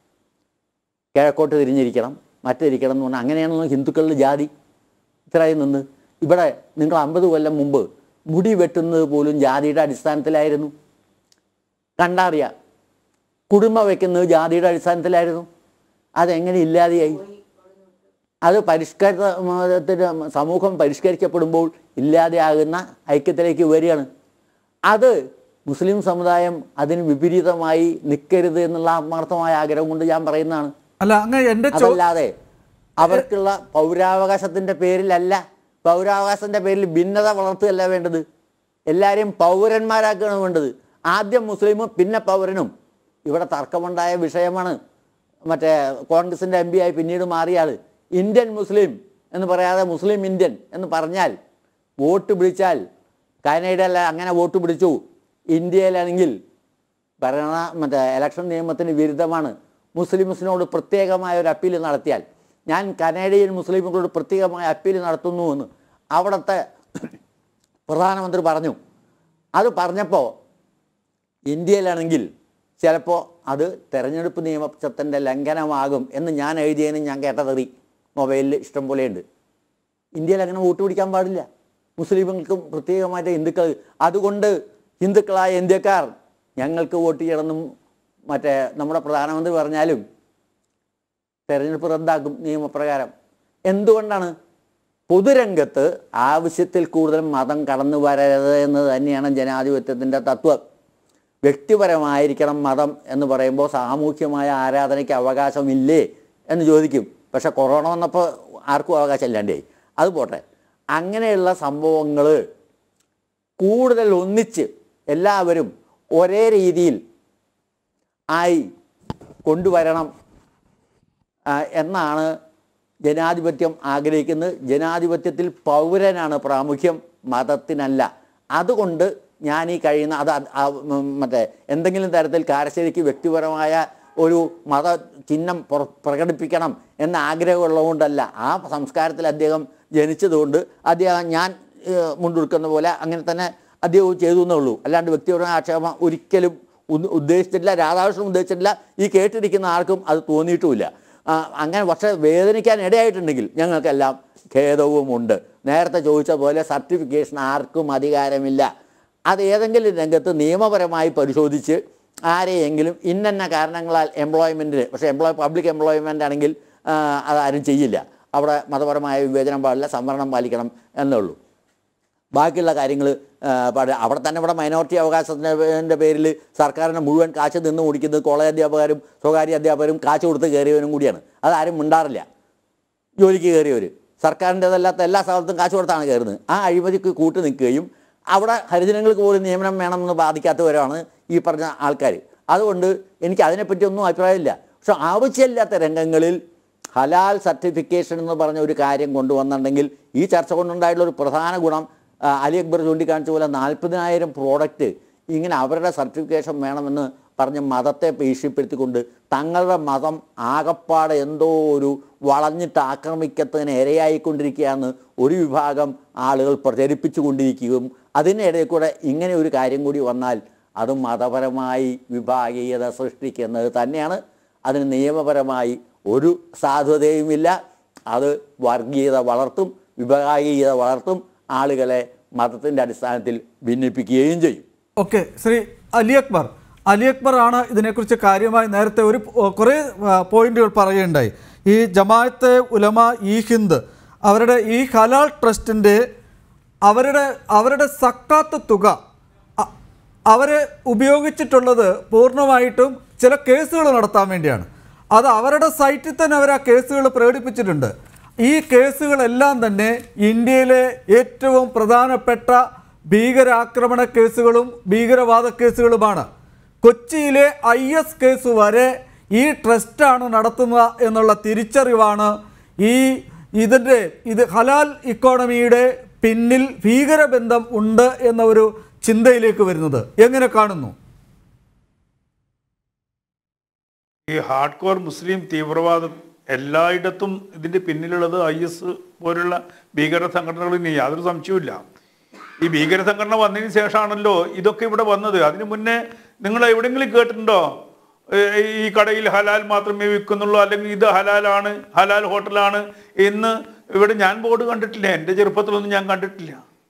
കിഴക്കോട്ട് തിരിഞ്ഞിരിക്കണം, മറ്റിരിക്കണം എന്ന് പറഞ്ഞാൽ അങ്ങനെയാണെന്ന് ഹിന്ദുക്കളുടെ ജാതി ഇത്രയും നിന്ന്. ഇവിടെ നിങ്ങൾ അമ്പത് കൊല്ലം മുമ്പ് മുടി വെട്ടുന്നത് പോലും ജാതിയുടെ അടിസ്ഥാനത്തിലായിരുന്നു. കണ്ടറിയാം. കുടുംബ വയ്ക്കുന്നത് ജാതിയുടെ അടിസ്ഥാനത്തിലായിരുന്നു. അതെങ്ങനെ ഇല്ലാതെയായി? അത് പരിഷ്കരണത്തിന് സമൂഹം പരിഷ്കരിക്കപ്പെടുമ്പോൾ ഇല്ലാതെയാകുന്ന ഐക്യത്തിലേക്ക് വരികയാണ്. അത് മുസ്ലിം സമുദായം അതിന് വിപരീതമായി നിൽക്കരുത് എന്നുള്ള ആത്മാർത്ഥമായ ആഗ്രഹം കൊണ്ട് ഞാൻ പറയുന്നതാണ്. അല്ല അങ്ങനെ എൻ്റെ അതല്ലാതെ അവർക്കുള്ള പൗരാവകാശത്തിൻ്റെ പേരിലല്ല. പൗരാവകാശത്തിൻ്റെ പേരിൽ ഭിന്നത വളർത്തുകയല്ല വേണ്ടത്. എല്ലാവരെയും പൗരന്മാരാക്കുകയാണ് വേണ്ടത്. ആദ്യം മുസ്ലിമും പിന്നെ പൗരനും. ഇവിടെ തർക്കമുണ്ടായ വിഷയമാണ്. മറ്റേ കോൺഗ്രസിൻ്റെ എം പി ആയി പിന്നീട് മാറിയാൽ ഇന്ത്യൻ മുസ്ലിം എന്ന് പറയാതെ മുസ്ലിം ഇന്ത്യൻ എന്ന് പറഞ്ഞാൽ വോട്ട് പിടിച്ചാൽ കാനഡയിൽ അങ്ങനെ വോട്ട് പിടിച്ചു. ഇന്ത്യയിലാണെങ്കിൽ ഭരണ മറ്റേ ഇലക്ഷൻ നിയമത്തിന് വിരുദ്ധമാണ്. മുസ്ലിംസിനോട് പ്രത്യേകമായ ഒരു അപ്പീൽ നടത്തിയാൽ ഞാൻ കനേഡിയൻ മുസ്ലിമുകളോട് പ്രത്യേകമായ അപ്പീൽ നടത്തുന്നുവെന്ന് അവിടുത്തെ പ്രധാനമന്ത്രി പറഞ്ഞു. അത് പറഞ്ഞപ്പോൾ ഇന്ത്യയിലാണെങ്കിൽ ചിലപ്പോൾ അത് തെരഞ്ഞെടുപ്പ് നിയമത്തിൻ്റെ ലംഘനമാകും എന്ന് ഞാൻ എഴുതിയതിന് ഞാൻ കേട്ടതെറി മൊബൈലിൽ ഇഷ്ടം പോലെയുണ്ട്. ഇന്ത്യയിൽ അങ്ങനെ വോട്ട് പിടിക്കാൻ പാടില്ല. മുസ്ലിമുകൾക്കും പ്രത്യേകമായിട്ട് ഹിന്ദുക്കൾ. അതുകൊണ്ട് ഹിന്ദുക്കളായ ഇന്ത്യക്കാർ ഞങ്ങൾക്ക് വോട്ട് ചെയ്യണമെന്നും മറ്റേ നമ്മുടെ പ്രധാനമന്ത്രി പറഞ്ഞാലും തെരഞ്ഞെടുപ്പ് റദ്ദാക്കും നിയമപ്രകാരം. എന്തുകൊണ്ടാണ്? പൊതുരംഗത്ത് ആവശ്യത്തിൽ കൂടുതൽ മതം കടന്നു വരരുത് എന്നത് തന്നെയാണ് ജനാധിപത്യത്തിൻ്റെ തത്വം. വ്യക്തിപരമായിരിക്കണം മതം എന്ന് പറയുമ്പോൾ സാമൂഹ്യമായ ആരാധനയ്ക്ക് അവകാശമില്ലേ എന്ന് ചോദിക്കും. പക്ഷെ കൊറോണ വന്നപ്പോൾ ആർക്കും അവകാശം ഇല്ലാണ്ടേ. അത് പോട്ടെ. അങ്ങനെയുള്ള സംഭവങ്ങൾ കൂടുതൽ ഒന്നിച്ച് എല്ലാവരും ഒരേ രീതിയിൽ ആയി കൊണ്ടുവരണം എന്നാണ് ജനാധിപത്യം ആഗ്രഹിക്കുന്നത്. ജനാധിപത്യത്തിൽ പൗരനാണ് പ്രാമുഖ്യം, മതത്തിനല്ല. അതുകൊണ്ട് ഞാൻ ഈ കഴിയുന്ന അത് മറ്റേ എന്തെങ്കിലും തരത്തിൽ കാരശ്ശേരിക്ക് വ്യക്തിപരമായ ഒരു മത ചിഹ്നം പ്രകടിപ്പിക്കണം എന്ന ആഗ്രഹമുള്ളതുകൊണ്ടല്ല. ആ സംസ്കാരത്തിൽ അദ്ദേഹം ജനിച്ചതുകൊണ്ട് അദ്ദേഹം ഞാൻ മുൻകൊടുക്കുന്ന പോലെ അങ്ങനെ തന്നെ അദ്ദേഹം ചെയ്തു എന്നേ ഉള്ളൂ. അല്ലാണ്ട് വ്യക്തിപരമായ ആക്ഷേപം ഒരിക്കലും ഉദ്ദേശിച്ചിട്ടില്ല, രാധാകൃഷ്ണൻ ഉദ്ദേശിച്ചിട്ടില്ല, ഈ കേട്ടിരിക്കുന്ന ആർക്കും അത് തോന്നിയിട്ടുമില്ല. അങ്ങനെ പക്ഷേ വേദനിക്കാൻ ഇടയായിട്ടുണ്ടെങ്കിൽ ഞങ്ങൾക്കെല്ലാം ഖേദവുമുണ്ട്. നേരത്തെ ചോദിച്ച പോലെ സർട്ടിഫിക്കേഷൻ ആർക്കും അധികാരമില്ല. അത് ഏതെങ്കിലും രംഗത്ത് നിയമപരമായി പരിശോധിച്ച് ആരെയെങ്കിലും ഇന്നന്ന കാരണങ്ങളാൽ എംപ്ലോയ്മെൻറ്റിന്, പക്ഷേ എംപ്ലോയ് പബ്ലിക് എംപ്ലോയ്മെൻ്റ് ആണെങ്കിൽ അതാരും ചെയ്യില്ല. അവിടെ മതപരമായ വിവേചനം പാടില്ല, സംവരണം പാലിക്കണം എന്നേ ഉള്ളൂ. ബാക്കിയുള്ള കാര്യങ്ങൾ അവിടെ തന്നെ ഇവിടെ മൈനോറിറ്റി അവകാശത്തിൻ്റെ പേരിൽ സർക്കാരിന് മുഴുവൻ കാശ് നിന്ന് ഓടിക്കുന്നത് കോളേജ് അധ്യാപകരും സ്വകാര്യ അധ്യാപകരും കാശ് കൊടുത്ത് കയറിയവരും കൂടിയാണ്. അതാരും മിണ്ടാറില്ല. ജോലിക്ക് കയറിയവർ സർക്കാരിൻ്റെതല്ലാത്ത എല്ലാ സ്ഥലത്തും കാശ് കൊടുത്താണ് കയറുന്നത്. ആ അഴിമതിക്ക് കൂട്ടി നിൽക്കുകയും അവിടെ ഹരിജനങ്ങൾക്ക് പോലും നിയമനം വേണമെന്ന് ബാധിക്കാത്തവരാണ് ഈ പറഞ്ഞ ആൾക്കാർ. അതുകൊണ്ട് എനിക്ക് അതിനെപ്പറ്റിയൊന്നും അഭിപ്രായമില്ല. പക്ഷെ ആവശ്യമില്ലാത്ത രംഗങ്ങളിൽ ഹലാൽ സർട്ടിഫിക്കേഷൻ എന്ന് പറഞ്ഞ ഒരു കാര്യം കൊണ്ടുവന്നിട്ടുണ്ടെങ്കിൽ ഈ ചർച്ച കൊണ്ടുണ്ടായിട്ടുള്ള ഒരു പ്രധാന ഗുണം അലി അക്ബർ ചൂണ്ടിക്കാണിച്ച പോലെ നാൽപ്പതിനായിരം പ്രോഡക്റ്റ് ഇങ്ങനെ അവരുടെ സർട്ടിഫിക്കേഷൻ വേണമെന്ന് പറഞ്ഞ് മതത്തെ ഭീഷണിപ്പെടുത്തിക്കൊണ്ട് തങ്ങളുടെ മതം ആകപ്പാടെ എന്തോ ഒരു വളഞ്ഞിട്ട് ആക്രമിക്കത്തതിന് ഇരയായിക്കൊണ്ടിരിക്കുകയെന്ന് ഒരു വിഭാഗം ആളുകൾ പ്രചരിപ്പിച്ചു കൊണ്ടിരിക്കുകയും അതിനിടയിൽ കൂടെ ഇങ്ങനെ ഒരു കാര്യം കൂടി വന്നാൽ അത് മതപരമായി വിഭാഗീയത സൃഷ്ടിക്കുന്നത് തന്നെയാണ്. അതിന് നിയമപരമായി ഒരു സാധുതയുമില്ല. അത് വർഗീയത വളർത്തും, വിഭാഗീയത വളർത്തും, ആളുകളെ മതത്തിൻ്റെ അടിസ്ഥാനത്തിൽ ഭിന്നിപ്പിക്കുകയും ചെയ്യും. ഓക്കെ, ശ്രീ അലി അക്ബർ അലി അക്ബർ ആണ് ഇതിനെക്കുറിച്ച് കാര്യമായി നേരത്തെ ഒരു കുറേ പോയിന്റുകൾ പറയുകയുണ്ടായി. ഈ ജമാഅത്തെ ഉലമ ഈ ഹിന്ദ് അവരുടെ ഈ ഹലാൽ ട്രസ്റ്റിൻ്റെ അവരുടെ അവരുടെ സക്കാത്ത് തുക അവർ ഉപയോഗിച്ചിട്ടുള്ളത് പൂർണ്ണമായിട്ടും ചില കേസുകൾ നടത്താൻ വേണ്ടിയാണ്. അത് അവരുടെ സൈറ്റിൽ തന്നെ അവർ ആ കേസുകൾ പ്രകടിപ്പിച്ചിട്ടുണ്ട്. ഈ കേസുകളെല്ലാം തന്നെ ഇന്ത്യയിലെ ഏറ്റവും പ്രധാനപ്പെട്ട ഭീകരാക്രമണ കേസുകളും ഭീകരവാദ കേസുകളുമാണ്. കൊച്ചിയിലെ ഐ എസ് കേസ് വരെ ഈ ട്രസ്റ്റാണ് നടത്തുന്നത് എന്നുള്ള തിരിച്ചറിവാണ് ഈ ഇതിൻ്റെ ഇത് ഹലാൽ ഇക്കോണമിയുടെ പിന്നിൽ ഭീകരബന്ധം ഉണ്ട് എന്ന ഒരു ചിന്തയിലേക്ക് വരുന്നത്. എങ്ങനെ കാണുന്നു? ഈ ഹാർഡ് കോർ മുസ്ലിം തീവ്രവാദം എല്ലായിടത്തും ഇതിൻ്റെ പിന്നിലുള്ളത് ഐ എസ് പോലുള്ള ഭീകര സംഘടനകളിൽ യാതൊരു സംശയവുമില്ല. ഈ ഭീകര സംഘടന വന്നതിന് ശേഷമാണല്ലോ ഇതൊക്കെ ഇവിടെ വന്നത്. അതിന് മുന്നേ നിങ്ങൾ എവിടെയെങ്കിലും കേട്ടിട്ടുണ്ടോ ഈ കടയിൽ ഹലാൽ മാത്രമേ വിൽക്കുന്നുള്ളൂ, അല്ലെങ്കിൽ ഇത് ഹലാലാണ്, ഹലാൽ ഹോട്ടലാണ് എന്ന് ഇവിടെ ഞാൻ ബോർഡ് കണ്ടിട്ടില്ല. എൻ്റെ ചെറുപ്പത്തിലൊന്നും ഞാൻ കണ്ടിട്ടില്ല.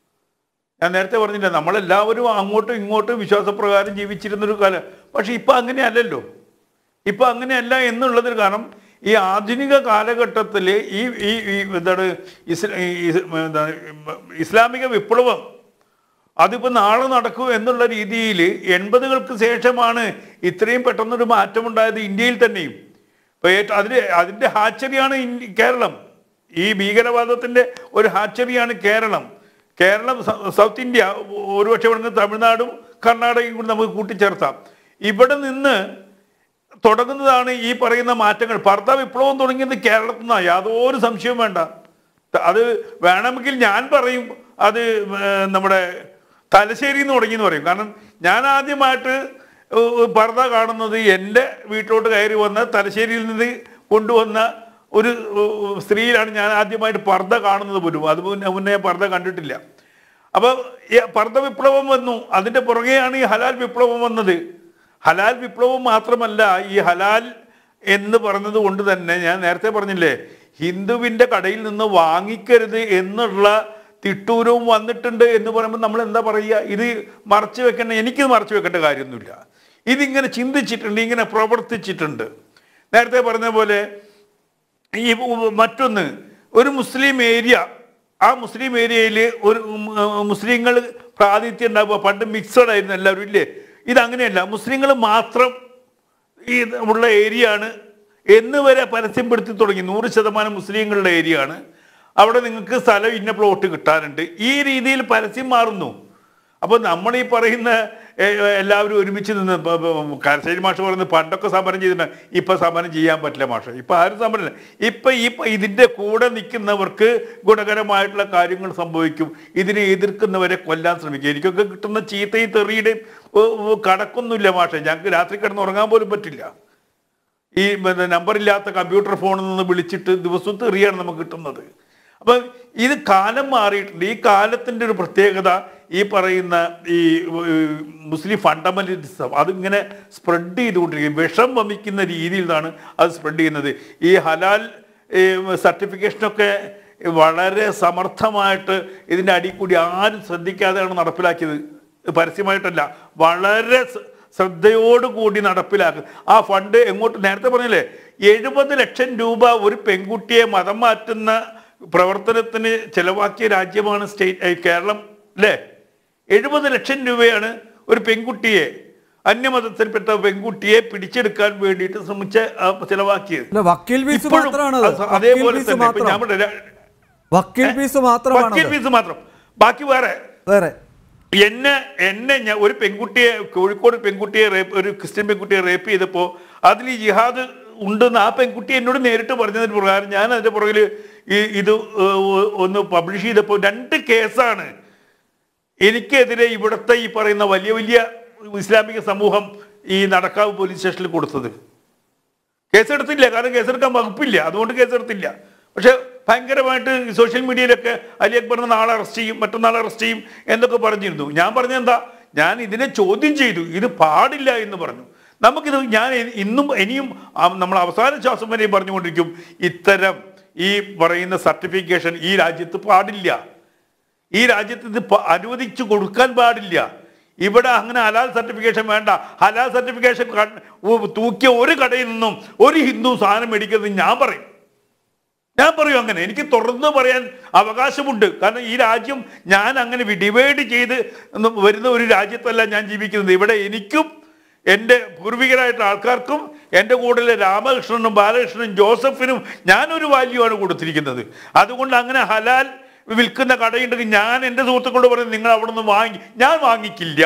ഞാൻ നേരത്തെ പറഞ്ഞില്ല, നമ്മളെല്ലാവരും അങ്ങോട്ടും ഇങ്ങോട്ടും വിശ്വാസപ്രകാരം ജീവിച്ചിരുന്നൊരു കാലം. പക്ഷെ ഇപ്പം അങ്ങനെയല്ലല്ലോ. ഇപ്പം അങ്ങനെയല്ല എന്നുള്ളതിന് കാരണം ഈ ആധുനിക കാലഘട്ടത്തിൽ ഈ ഈ എന്താണ് എന്താണ് ഇസ്ലാമിക വിപ്ലവം അതിപ്പോൾ നാളെ നടക്കും എന്നുള്ള രീതിയിൽ എൺപതുകൾക്ക് ശേഷമാണ് ഇത്രയും പെട്ടെന്നൊരു മാറ്റമുണ്ടായത് ഇന്ത്യയിൽ തന്നെയും. ഇപ്പോൾ ഏറ്റവും അതിന് അതിൻ്റെ ഹാച്ചറിയാണ് കേരളം. ഈ ഭീകരവാദത്തിൻ്റെ ഒരു ഹാച്ചറിയാണ് കേരളം. കേരളം, സൗത്ത് ഇന്ത്യ, ഒരുപക്ഷെ ഇവിടെ നിന്ന് തമിഴ്നാടും കർണാടകയും കൂടി നമുക്ക് കൂട്ടിച്ചേർത്താം. ഇവിടെ നിന്ന് തുടങ്ങുന്നതാണ് ഈ പറയുന്ന മാറ്റങ്ങൾ. പർദ്ദ വിപ്ലവം തുടങ്ങിയത് കേരളത്തിൽ നിന്നാണ്, യാതൊരു സംശയവും വേണ്ട. അത് വേണമെങ്കിൽ ഞാൻ പറയും അത് നമ്മുടെ തലശ്ശേരിയിൽ നിന്ന് തുടങ്ങിയെന്ന് പറയും. കാരണം ഞാൻ ആദ്യമായിട്ട് പർദ്ദ കാണുന്നത് എൻ്റെ വീട്ടിലോട്ട് കയറി വന്ന തലശ്ശേരിയിൽ നിന്ന് കൊണ്ടുവന്ന ഒരു സ്ത്രീയിലാണ് ഞാൻ ആദ്യമായിട്ട് പർദ്ദ കാണുന്നത് പോലും. അത് മുന്നേ ഞാൻ പർദ്ദ കണ്ടിട്ടില്ല. അപ്പോൾ പർദ്ദ വിപ്ലവം വന്നു, അതിൻ്റെ പുറകെയാണ് ഈ ഹലാൽ വിപ്ലവം വന്നത്. ഹലാൽ വിപ്ലവം മാത്രമല്ല, ഈ ഹലാൽ എന്ന് പറഞ്ഞത് കൊണ്ട് തന്നെ ഞാൻ നേരത്തെ പറഞ്ഞില്ലേ, ഹിന്ദുവിൻ്റെ കടയിൽ നിന്ന് വാങ്ങിക്കരുത് എന്നുള്ള തിട്ടൂരവും വന്നിട്ടുണ്ട് എന്ന് പറയുമ്പോൾ നമ്മൾ എന്താ പറയുക? ഇത് മറച്ചു വെക്കേണ്ട, എനിക്കിത് മറച്ചു വെക്കേണ്ട കാര്യമൊന്നുമില്ല. ഇതിങ്ങനെ ചിന്തിച്ചിട്ടുണ്ട്, ഇങ്ങനെ പ്രവർത്തിച്ചിട്ടുണ്ട്. നേരത്തെ പറഞ്ഞ പോലെ ഈ മറ്റൊന്ന്, ഒരു മുസ്ലിം ഏരിയ, ആ മുസ്ലിം ഏരിയയിൽ ഒരു മുസ്ലിങ്ങൾ പ്രാതിനിധ്യം ഉണ്ടാവുക. പണ്ട് മിക്സഡ് ആയിരുന്നു എല്ലാവരും, ഇല്ലേ? ഇതങ്ങനെയല്ല, മുസ്ലിങ്ങൾ മാത്രം ഈ ഉള്ള ഏരിയ ആണ് എന്ന് വരെ പരസ്യപ്പെടുത്തി തുടങ്ങി. നൂറ് ശതമാനം മുസ്ലിങ്ങളുടെ ഏരിയ ആണ്, അവിടെ നിങ്ങൾക്ക് സ്ഥലം ഇന്ന പ്ലോട്ട് കിട്ടാനുണ്ട്, ഈ രീതിയിൽ പരസ്യം മാറുന്നു. അപ്പോൾ നമ്മൾ ഈ പറയുന്ന എല്ലാവരും ഒരുമിച്ച് നിന്ന് കാരശ്ശേരി മാഷ് പറയുന്നത് പണ്ടൊക്കെ സമരം ചെയ്തിട്ടുണ്ട്, ഇപ്പം സമരം ചെയ്യാൻ പറ്റില്ല മാഷ്, ഇപ്പം ആരും സമരമില്ല. ഇപ്പം ഈ ഇതിൻ്റെ കൂടെ നിൽക്കുന്നവർക്ക് ഗുണകരമായിട്ടുള്ള കാര്യങ്ങൾ സംഭവിക്കും, ഇതിനെ എതിർക്കുന്നവരെ കൊല്ലാൻ ശ്രമിക്കും. എനിക്കൊക്കെ കിട്ടുന്ന ചീത്തയും തെറിയുടെയും കണക്കൊന്നുമില്ല മാഷെ, ഞങ്ങൾക്ക് രാത്രി കിടന്ന് ഉറങ്ങാൻ പോലും പറ്റില്ല. ഈ നമ്പറില്ലാത്ത കമ്പ്യൂട്ടർ ഫോണിൽ നിന്ന് വിളിച്ചിട്ട് ദിവസവും തെറിയാണ് നമുക്ക് കിട്ടുന്നത്. അപ്പം ഇത് കാലം മാറിയിട്ടുണ്ട്. ഈ കാലത്തിൻ്റെ ഒരു പ്രത്യേകത ഈ പറയുന്ന ഈ മുസ്ലിം ഫണ്ടമെന്റലിസം അതിങ്ങനെ സ്പ്രെഡ് ചെയ്തുകൊണ്ടിരിക്കും, വിഷം വമിക്കുന്ന രീതിയിലാണ് അത് സ്പ്രെഡ് ചെയ്യുന്നത്. ഈ ഹലാൽ സർട്ടിഫിക്കേഷനൊക്കെ വളരെ സമർത്ഥമായിട്ട് ഇതിൻ്റെ അടിയിൽ കൂടി ആരും ശ്രദ്ധിക്കാതെയാണ് നടപ്പിലാക്കിയത്, പരസ്യമായിട്ടല്ല, വളരെ ശ്രദ്ധയോടുകൂടി നടപ്പിലാക്കുക. ആ ഫണ്ട് എങ്ങോട്ട്, നേരത്തെ പറഞ്ഞില്ലേ എഴുപത് ലക്ഷം രൂപ ഒരു പെൺകുട്ടിയെ മതം മാറ്റുന്ന പ്രവർത്തനത്തിന് ചെലവാക്കിയ രാജ്യമാണ് സ്റ്റേറ്റ് കേരളം അല്ലേ. എഴുപത് ലക്ഷം രൂപയാണ് ഒരു പെൺകുട്ടിയെ, അന്യമതത്തിൽപ്പെട്ട പെൺകുട്ടിയെ പിടിച്ചെടുക്കാൻ വേണ്ടിയിട്ട് ശ്രമിച്ച ചെലവാക്കിയത്. അതേപോലെ തന്നെ വക്കീൽ ഫീസ് മാത്രം, ബാക്കി വേറെ വേറെ എന്നെ എന്നെ ഞാൻ ഒരു പെൺകുട്ടിയെ, കോഴിക്കോട് പെൺകുട്ടിയെ റേപ്പ്, ഒരു ക്രിസ്ത്യൻ പെൺകുട്ടിയെ റേപ്പ് ചെയ്തപ്പോൾ അതിൽ ഈ ജിഹാദ് ഉണ്ടെന്ന് ആ പെൺകുട്ടി എന്നോട് നേരിട്ട് പറഞ്ഞതിന് പ്രകാരം ഞാൻ അതിൻ്റെ പുറകിൽ ഈ ഇത് ഒന്ന് പബ്ലിഷ് ചെയ്തപ്പോൾ രണ്ട് കേസാണ് എനിക്കെതിരെ ഇവിടുത്തെ ഈ പറയുന്ന വലിയ വലിയ ഇസ്ലാമിക സമൂഹം ഈ നടക്കാവ് പോലീസ് സ്റ്റേഷനിൽ കൊടുത്തത്. കേസെടുത്തില്ല, കാരണം കേസെടുക്കാൻ വകുപ്പില്ല, അതുകൊണ്ട് കേസെടുത്തില്ല. പക്ഷെ ഭയങ്കരമായിട്ട് സോഷ്യൽ മീഡിയയിലൊക്കെ അലി അക്ബറിനെ നാളെ അറസ്റ്റ് ചെയ്യും, മറ്റന്നാൾ അറസ്റ്റ് ചെയ്യും എന്നൊക്കെ പറഞ്ഞിരുന്നു. ഞാൻ പറഞ്ഞെന്താ, ഞാൻ ഇതിനെ ചോദ്യം ചെയ്തു, ഇത് പാടില്ല എന്ന് പറഞ്ഞു. നമുക്കിത് ഞാൻ ഇന്നും ഇനിയും നമ്മൾ അവസാന ശ്വാസം വരെയും പറഞ്ഞുകൊണ്ടിരിക്കും, ഇത്തരം ഈ പറയുന്ന സർട്ടിഫിക്കേഷൻ ഈ രാജ്യത്ത് പാടില്ല, ഈ രാജ്യത്ത് ഇത് അനുവദിച്ചു കൊടുക്കാൻ പാടില്ല. ഇവിടെ അങ്ങനെ ഹലാൽ സർട്ടിഫിക്കേഷൻ വേണ്ട. ഹലാൽ സർട്ടിഫിക്കേഷൻ തൂക്കിയ ഒരു കടയിൽ നിന്നും ഒരു ഹിന്ദു സാധനം മേടിക്കുന്നത് ഞാൻ പറയും ഞാൻ പറയും അങ്ങനെ എനിക്ക് തുറന്ന് പറയാൻ അവകാശമുണ്ട്. കാരണം ഈ രാജ്യം ഞാൻ അങ്ങനെ ഡിവൈഡ് ചെയ്ത് വരുന്ന ഒരു രാജ്യത്തല്ല ഞാൻ ജീവിക്കുന്നത്. ഇവിടെ എനിക്കും എൻ്റെ പൂർവികരായിട്ടുള്ള ആൾക്കാർക്കും എൻ്റെ കൂടെ രാമകൃഷ്ണനും ബാലകൃഷ്ണനും ജോസഫിനും ഞാനൊരു വാല്യൂ ആണ് കൊടുത്തിരിക്കുന്നത്. അതുകൊണ്ട് അങ്ങനെ ഹലാൽ വിൽക്കുന്ന കടയുണ്ടെങ്കിൽ ഞാൻ എൻ്റെ സുഹൃത്തുക്കളോട് പറയുന്നത് നിങ്ങൾ അവിടെ നിന്ന് വാങ്ങി, ഞാൻ വാങ്ങിക്കില്ല.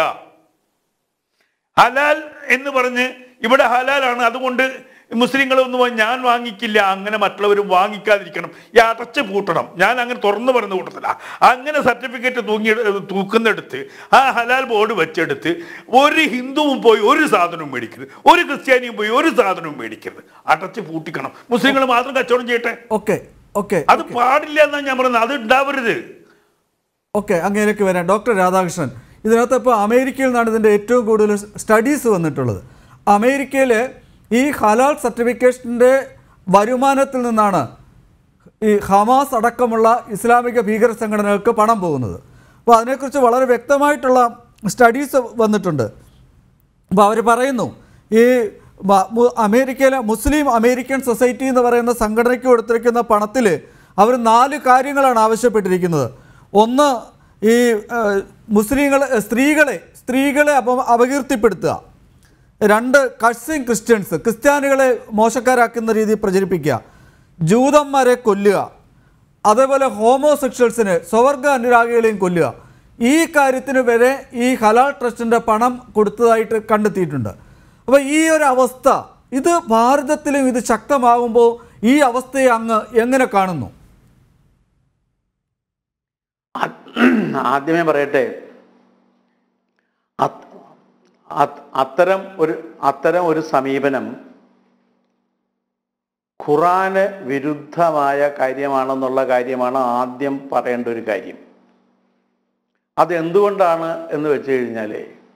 ഹലാൽ എന്ന് പറഞ്ഞ് ഇവിടെ ഹലാലാണ്, അതുകൊണ്ട് മുസ്ലിങ്ങളൊന്നും ഞാൻ വാങ്ങിക്കില്ല. അങ്ങനെ മറ്റുള്ളവരും വാങ്ങിക്കാതിരിക്കണം, ഈ അടച്ച് പൂട്ടണം. ഞാൻ അങ്ങനെ തുറന്നു പറയുന്ന കൂട്ടത്തില്ല. അങ്ങനെ സർട്ടിഫിക്കറ്റ് തൂങ്ങി തൂക്കുന്നെടുത്ത് ആ ഹലാൽ ബോർഡ് വെച്ചെടുത്ത് ഒരു ഹിന്ദുവും പോയി ഒരു സാധനവും മേടിക്കരുത്, ഒരു ക്രിസ്ത്യാനിയും പോയി ഒരു സാധനവും മേടിക്കരുത്, അടച്ച് പൂട്ടിക്കണം. മുസ്ലിങ്ങൾ മാത്രം കച്ചവടം ചെയ്യട്ടെ. ഓക്കെ ഓക്കെ അത് പാടില്ല എന്നാണ് ഞാൻ പറയുന്നത്, അത് ഉണ്ടാവരുത്. ഓക്കെ, അങ്ങനെയൊക്കെ വരാം. ഡോക്ടർ രാധാകൃഷ്ണൻ, ഇതിനകത്ത് ഇപ്പോൾ അമേരിക്കയിൽ നിന്നാണ് ഇതിൻ്റെ ഏറ്റവും കൂടുതൽ സ്റ്റഡീസ് വന്നിട്ടുള്ളത്. അമേരിക്കയിൽ ഈ ഹലാൽ സർട്ടിഫിക്കേഷൻ്റെ വരുമാനത്തിൽ നിന്നാണ് ഈ ഹമാസ് അടക്കമുള്ള ഇസ്ലാമിക ഭീകര സംഘടനകൾക്ക് പണം പോകുന്നത്. അപ്പോൾ അതിനെക്കുറിച്ച് വളരെ വ്യക്തമായിട്ടുള്ള സ്റ്റഡീസ് വന്നിട്ടുണ്ട്. അപ്പോൾ അവർ പറയുന്നു ഈ അമേരിക്കയിലെ മുസ്ലിം അമേരിക്കൻ സൊസൈറ്റി എന്ന് പറയുന്ന സംഘടനയ്ക്ക് കൊടുത്തിരിക്കുന്ന പണത്തിൽ അവർ നാല് കാര്യങ്ങളാണ് ആവശ്യപ്പെട്ടിരിക്കുന്നത്. ഒന്ന്, ഈ മുസ്ലിങ്ങളെ സ്ത്രീകളെ സ്ത്രീകളെ അപ അപകീർത്തിപ്പെടുത്തുക. രണ്ട്, കഴ്സിങ് ക്രിസ്ത്യൻസ് ക്രിസ്ത്യാനികളെ മോശക്കാരാക്കുന്ന രീതിയിൽ പ്രചരിപ്പിക്കുക. ജൂതന്മാരെ കൊല്ലുക. അതേപോലെ ഹോമോസെക്ഷൽസിന് സ്വവർഗ അനുരാഗികളെയും കൊല്ലുക. ഈ കാര്യത്തിന് വരെ ഈ ഹലാൽ ട്രസ്റ്റിൻ്റെ പണം കൊടുത്തതായിട്ട് കണ്ടെത്തിയിട്ടുണ്ട്. അപ്പോൾ ഈ ഒരു അവസ്ഥ, ഇത് ഭാരതത്തിലും ഇത് ശക്തമാകുമ്പോൾ ഈ അവസ്ഥയെ അങ്ങ് എങ്ങനെ കാണുന്നു? ആദ്യമേ പറയട്ടെ, അത്തരം ഒരു അത്തരം ഒരു സമീപനം ഖുറാന് വിരുദ്ധമായ കാര്യമാണെന്നുള്ള കാര്യമാണ് ആദ്യം പറയേണ്ട ഒരു കാര്യം. അതെന്തുകൊണ്ടാണ് എന്ന് വെച്ച് കഴിഞ്ഞാൽ,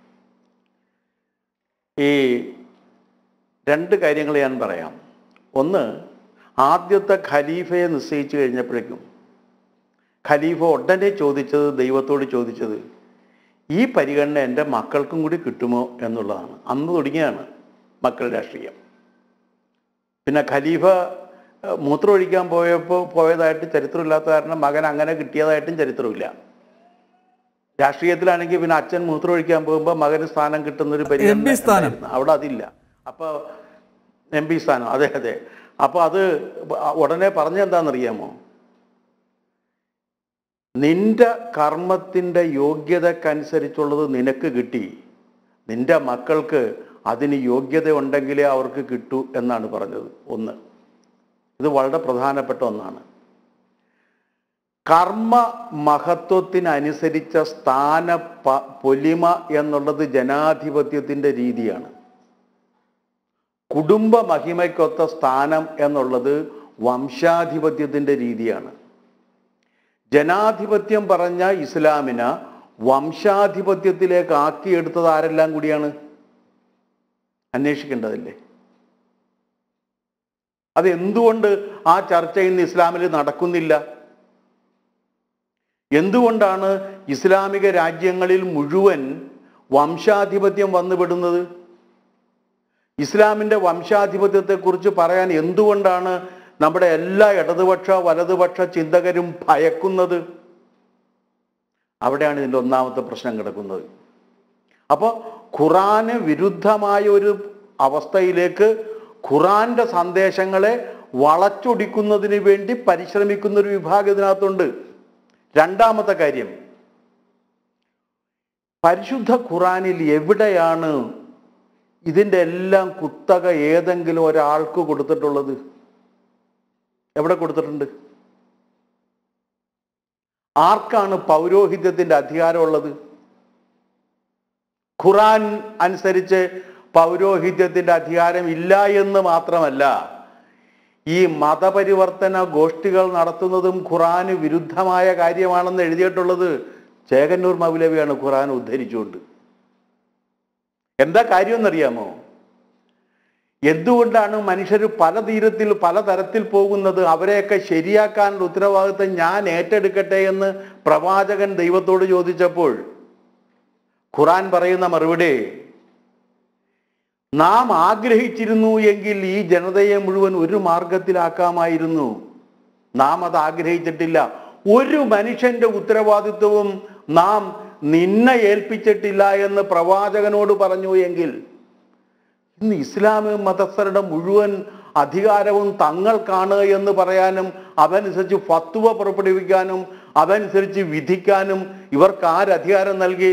ഈ രണ്ട് കാര്യങ്ങൾ ഞാൻ പറയാം. ഒന്ന്, ആദ്യത്തെ ഖലീഫയെ നിശ്ചയിച്ചു കഴിഞ്ഞപ്പോഴേക്കും ഖലീഫ ഉടനെ ചോദിച്ചത്, ദൈവത്തോട് ചോദിച്ചത്, ഈ പരിഗണന എൻ്റെ മക്കൾക്കും കൂടി കിട്ടുമോ എന്നുള്ളതാണ്. അന്ന് തുടങ്ങിയാണ് മക്കൾ രാഷ്ട്രീയം. പിന്നെ ഖലീഫ മൂത്രമൊഴിക്കാൻ പോയപ്പോൾ പോയതായിട്ട് ചരിത്രമില്ലാത്ത കാരണം മകൻ അങ്ങനെ കിട്ടിയതായിട്ടും ചരിത്രമില്ല. രാഷ്ട്രീയത്തിലാണെങ്കിൽ പിന്നെ അച്ഛൻ മൂത്രമൊഴിക്കാൻ പോകുമ്പോൾ മകന് സ്ഥാനം കിട്ടുന്നൊരു പരിഗണന, അവിടെ അതില്ല. അപ്പോൾ എം പി സ്ഥാനം, അതെ അതെ. അപ്പോൾ അത് ഉടനെ പറഞ്ഞെന്താണെന്നറിയാമോ? നിന്റെ കർമ്മത്തിൻ്റെ യോഗ്യതക്കനുസരിച്ചുള്ളത് നിനക്ക് കിട്ടി, നിന്റെ മക്കൾക്ക് അതിന് യോഗ്യത ഉണ്ടെങ്കിലേ അവർക്ക് കിട്ടൂ എന്നാണ് പറഞ്ഞത്. ഒന്ന്, ഇത് വളരെ പ്രധാനപ്പെട്ട ഒന്നാണ്. കർമ്മ മഹത്വത്തിനനുസരിച്ച സ്ഥാന പ പൊലിമ എന്നുള്ളത് ജനാധിപത്യത്തിൻ്റെ രീതിയാണ്. കുടുംബ മഹിമയ്ക്കൊത്ത സ്ഥാനം എന്നുള്ളത് വംശാധിപത്യത്തിൻ്റെ രീതിയാണ്. ജനാധിപത്യം പറഞ്ഞ ഇസ്ലാമിനെ വംശാധിപത്യത്തിലേക്ക് ആക്കിയെടുത്തത് ആരെല്ലാം കൂടിയാണ്? അന്വേഷിക്കേണ്ടതല്ലേ? അത് എന്തുകൊണ്ട് ആ ചർച്ച ഇന്ന് ഇസ്ലാമിൽ നടക്കുന്നില്ല? എന്തുകൊണ്ടാണ് ഇസ്ലാമിക രാജ്യങ്ങളിൽ മുഴുവൻ വംശാധിപത്യം വന്നുപെടുന്നത്? ഇസ്ലാമിൻ്റെ വംശാധിപത്യത്തെക്കുറിച്ച് പറയാൻ എന്തുകൊണ്ടാണ് നമ്മുടെ എല്ലാ ഇടതുപക്ഷ വലതുപക്ഷ ചിന്തകരും ഭയക്കുന്നത്? അവിടെയാണ് ഇതിൻ്റെ ഒന്നാമത്തെ പ്രശ്നം കിടക്കുന്നത്. അപ്പോൾ ഖുറാന് വിരുദ്ധമായ ഒരു അവസ്ഥയിലേക്ക് ഖുറാന്റെ സന്ദേശങ്ങളെ വളച്ചൊടിക്കുന്നതിന് വേണ്ടി പരിശ്രമിക്കുന്ന ഒരു വിഭാഗം ഇതിനകത്തുണ്ട്. രണ്ടാമത്തെ കാര്യം, പരിശുദ്ധ ഖുറാനിൽ എവിടെയാണ് ഇതിൻ്റെ എല്ലാം കുത്തക ഏതെങ്കിലും ഒരാൾക്ക് കൊടുത്തിട്ടുള്ളത്? എവിടെ കൊടുത്തിട്ടുണ്ട്? ആർക്കാണ് പൗരോഹിത്യത്തിൻ്റെ അധികാരമുള്ളത്? ഖുറാൻ അനുസരിച്ച് പൗരോഹിത്യത്തിൻ്റെ അധികാരം ഇല്ല എന്ന് മാത്രമല്ല, ഈ മതപരിവർത്തന ഗോഷ്ഠികൾ നടത്തുന്നതും ഖുറാന് വിരുദ്ധമായ കാര്യമാണെന്ന് എഴുതിയിട്ടുള്ളത് ചേകന്നൂർ മൗലവിയാണ് ഖുറാൻ ഉദ്ധരിച്ചുകൊണ്ട്. എന്താ കാര്യമെന്നറിയാമോ? എന്തുകൊണ്ടാണ് മനുഷ്യർ പല തീരത്തിൽ പല തരത്തിൽ പോകുന്നത്? അവരെയൊക്കെ ശരിയാക്കാനുള്ള ഉത്തരവാദിത്വം ഞാൻ ഏറ്റെടുക്കട്ടെ എന്ന് പ്രവാചകൻ ദൈവത്തോട് ചോദിച്ചപ്പോൾ ഖുറാൻ പറയുന്ന മറുപടി, നാം ആഗ്രഹിച്ചിരുന്നു എങ്കിൽ ഈ ജനതയെ മുഴുവൻ ഒരു മാർഗത്തിലാക്കാമായിരുന്നു. നാം അത് ആഗ്രഹിച്ചിട്ടില്ല. ഒരു മനുഷ്യന്റെ ഉത്തരവാദിത്വവും നാം നിന്നെ ഏൽപ്പിച്ചിട്ടില്ല എന്ന് പ്രവാചകനോട് പറഞ്ഞു എങ്കിൽ ഇന്ന് ഇസ്ലാം മതസ്ഥരുടെ മുഴുവൻ അധികാരവും തങ്ങൾക്കാണ് എന്ന് പറയാനും അതനുസരിച്ച് ഫത്വ പുറപ്പെടുവിക്കാനും അതനുസരിച്ച് വിധിക്കാനും ഇവർക്ക് ആരധികാരം നൽകി?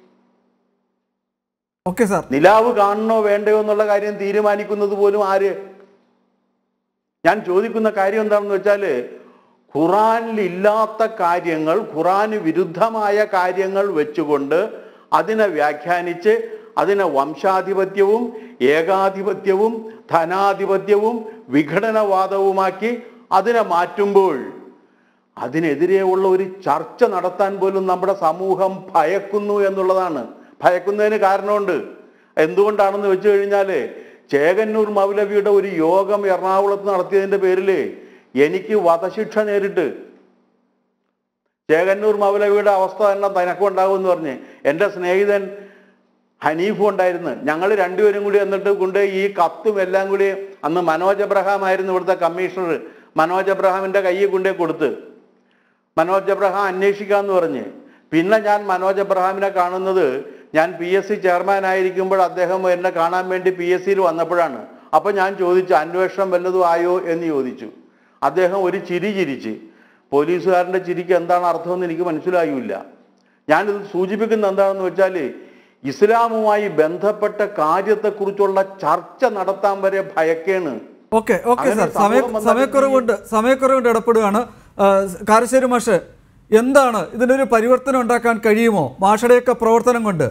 ഓക്കെ സാർ, നിലാവ് കാണണോ വേണ്ടയോ എന്നുള്ള കാര്യം തീരുമാനിക്കുന്നത് പോലും ആര്? ഞാൻ ചോദിക്കുന്ന കാര്യം എന്താണെന്ന് വെച്ചാൽ, ഖുറാനിൽ ഇല്ലാത്ത കാര്യങ്ങൾ, ഖുറാന് വിരുദ്ധമായ കാര്യങ്ങൾ വെച്ചുകൊണ്ട് അതിനെ വ്യാഖ്യാനിച്ച് അതിനെ വംശാധിപത്യവും ഏകാധിപത്യവും ധനാധിപത്യവും വിഘടനവാദവുമാക്കി അതിനെ മാറ്റുമ്പോൾ അതിനെതിരെയുള്ള ഒരു ചർച്ച നടത്താൻ പോലും നമ്മുടെ സമൂഹം ഭയക്കുന്നു എന്നുള്ളതാണ്. ഭയക്കുന്നതിന് കാരണമുണ്ട്. എന്തുകൊണ്ടാണെന്ന് വെച്ച് കഴിഞ്ഞാൽ, ചേകന്നൂർ മൗലവിയുടെ ഒരു യോഗം എറണാകുളത്ത് നടത്തിയതിൻ്റെ പേരിൽ എനിക്ക് വധശിക്ഷ നേരിട്ട്. ചേകന്നൂർ മൗലവിയുടെ അവസ്ഥ തന്നെ തനക്കുണ്ടാകുമെന്ന് പറഞ്ഞ് എൻ്റെ സ്നേഹിതൻ ഹനീഫും ഉണ്ടായിരുന്നു. ഞങ്ങൾ രണ്ടുപേരും കൂടി എന്നിട്ട് കൊണ്ട് ഈ കത്തും എല്ലാം കൂടി, അന്ന് മനോജ് എബ്രഹാം ആയിരുന്നു ഇവിടുത്തെ കമ്മീഷണർ, മനോജ് എബ്രഹാമിൻ്റെ കയ്യിൽ കൊണ്ടേ കൊടുത്ത് മനോജ് എബ്രഹാം അന്വേഷിക്കാമെന്ന് പറഞ്ഞ്. പിന്നെ ഞാൻ മനോജ് എബ്രഹാമിനെ കാണുന്നത് ഞാൻ പി എസ് സി ചെയർമാൻ ആയിരിക്കുമ്പോൾ അദ്ദേഹം എന്നെ കാണാൻ വേണ്ടി പി എസ് സിയിൽ വന്നപ്പോഴാണ്. അപ്പം ഞാൻ ചോദിച്ചു, അന്വേഷണം വല്ലതും ആയോ എന്ന് ചോദിച്ചു. അദ്ദേഹം ഒരു ചിരി ചിരിച്ച്. പോലീസുകാരൻ്റെ ചിരിക്ക് എന്താണ് അർത്ഥമെന്ന് എനിക്ക് മനസ്സിലായില്ല. ഞാനിത് സൂചിപ്പിക്കുന്നത് എന്താണെന്ന് വെച്ചാൽ, ഇസ്ലാമുമായി ബന്ധപ്പെട്ട കാര്യത്തെക്കുറിച്ചുള്ള ചർച്ച നടത്താൻ വരെ ഭയക്കേണ്. ഓക്കെ ഓക്കെ സാർ, സമയ സമയക്കുറവുണ്ട് സമയക്കുറവുണ്ട് ഇടപെടുകയാണ്. കാരശ്ശേരി മാഷ്, എന്താണ് ഇതിനൊരു പരിവർത്തനം ഉണ്ടാക്കാൻ കഴിയുമോ മാഷയുടെയൊക്കെ പ്രവർത്തനം കൊണ്ട്?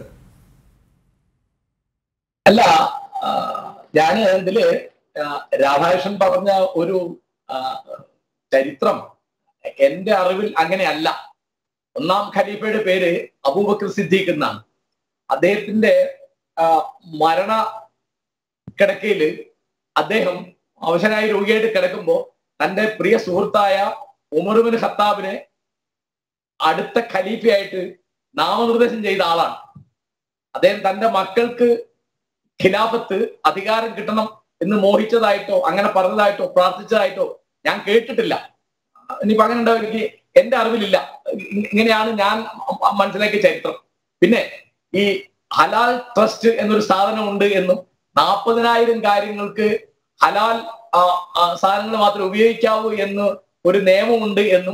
അല്ല, ഞാൻ ഇതില് രാധാകൃഷ്ണൻ പറഞ്ഞ ഒരു ചരിത്രം എന്റെ അറിവിൽ അങ്ങനെയല്ല. ഒന്നാം ഖലീഫയുടെ പേര് അബൂബക്കർ സിദ്ദീഖ് എന്നാണ്. അദ്ദേഹത്തിന്റെ മരണ കിടക്കയില് അദ്ദേഹം അവശനായി രോഗിയായിട്ട് കിടക്കുമ്പോൾ തന്റെ പ്രിയ സുഹൃത്തായ ഉമർ ബിൻ ഖത്താബിനെ അടുത്ത ഖലീഫയായിട്ട് നാമനിർദ്ദേശം ചെയ്ത ആളാണ്. അദ്ദേഹം തന്റെ മക്കൾക്ക് ഖിലാഫത്ത് അധികാരം കിട്ടണം എന്ന് മോഹിച്ചതായിട്ടോ അങ്ങനെ പറഞ്ഞതായിട്ടോ പ്രാർത്ഥിച്ചതായിട്ടോ ഞാൻ കേട്ടിട്ടില്ല. ഇനിയിപ്പോ അങ്ങനെ ഉണ്ടാവും, എനിക്ക് എന്റെ അറിവിലില്ല. ഇങ്ങനെയാണ് ഞാൻ മനസ്സിലാക്കിയ ചരിത്രം. പിന്നെ ഈ ഹലാൽ ട്രസ്റ്റ് എന്നൊരു സാധനം ഉണ്ട് എന്നും നാൽപ്പതിനായിരം കാര്യങ്ങൾക്ക് ഹലാൽ സാധനങ്ങൾ മാത്രമേ ഉപയോഗിക്കാവൂ എന്ന് ഒരു നിയമമുണ്ട് എന്നും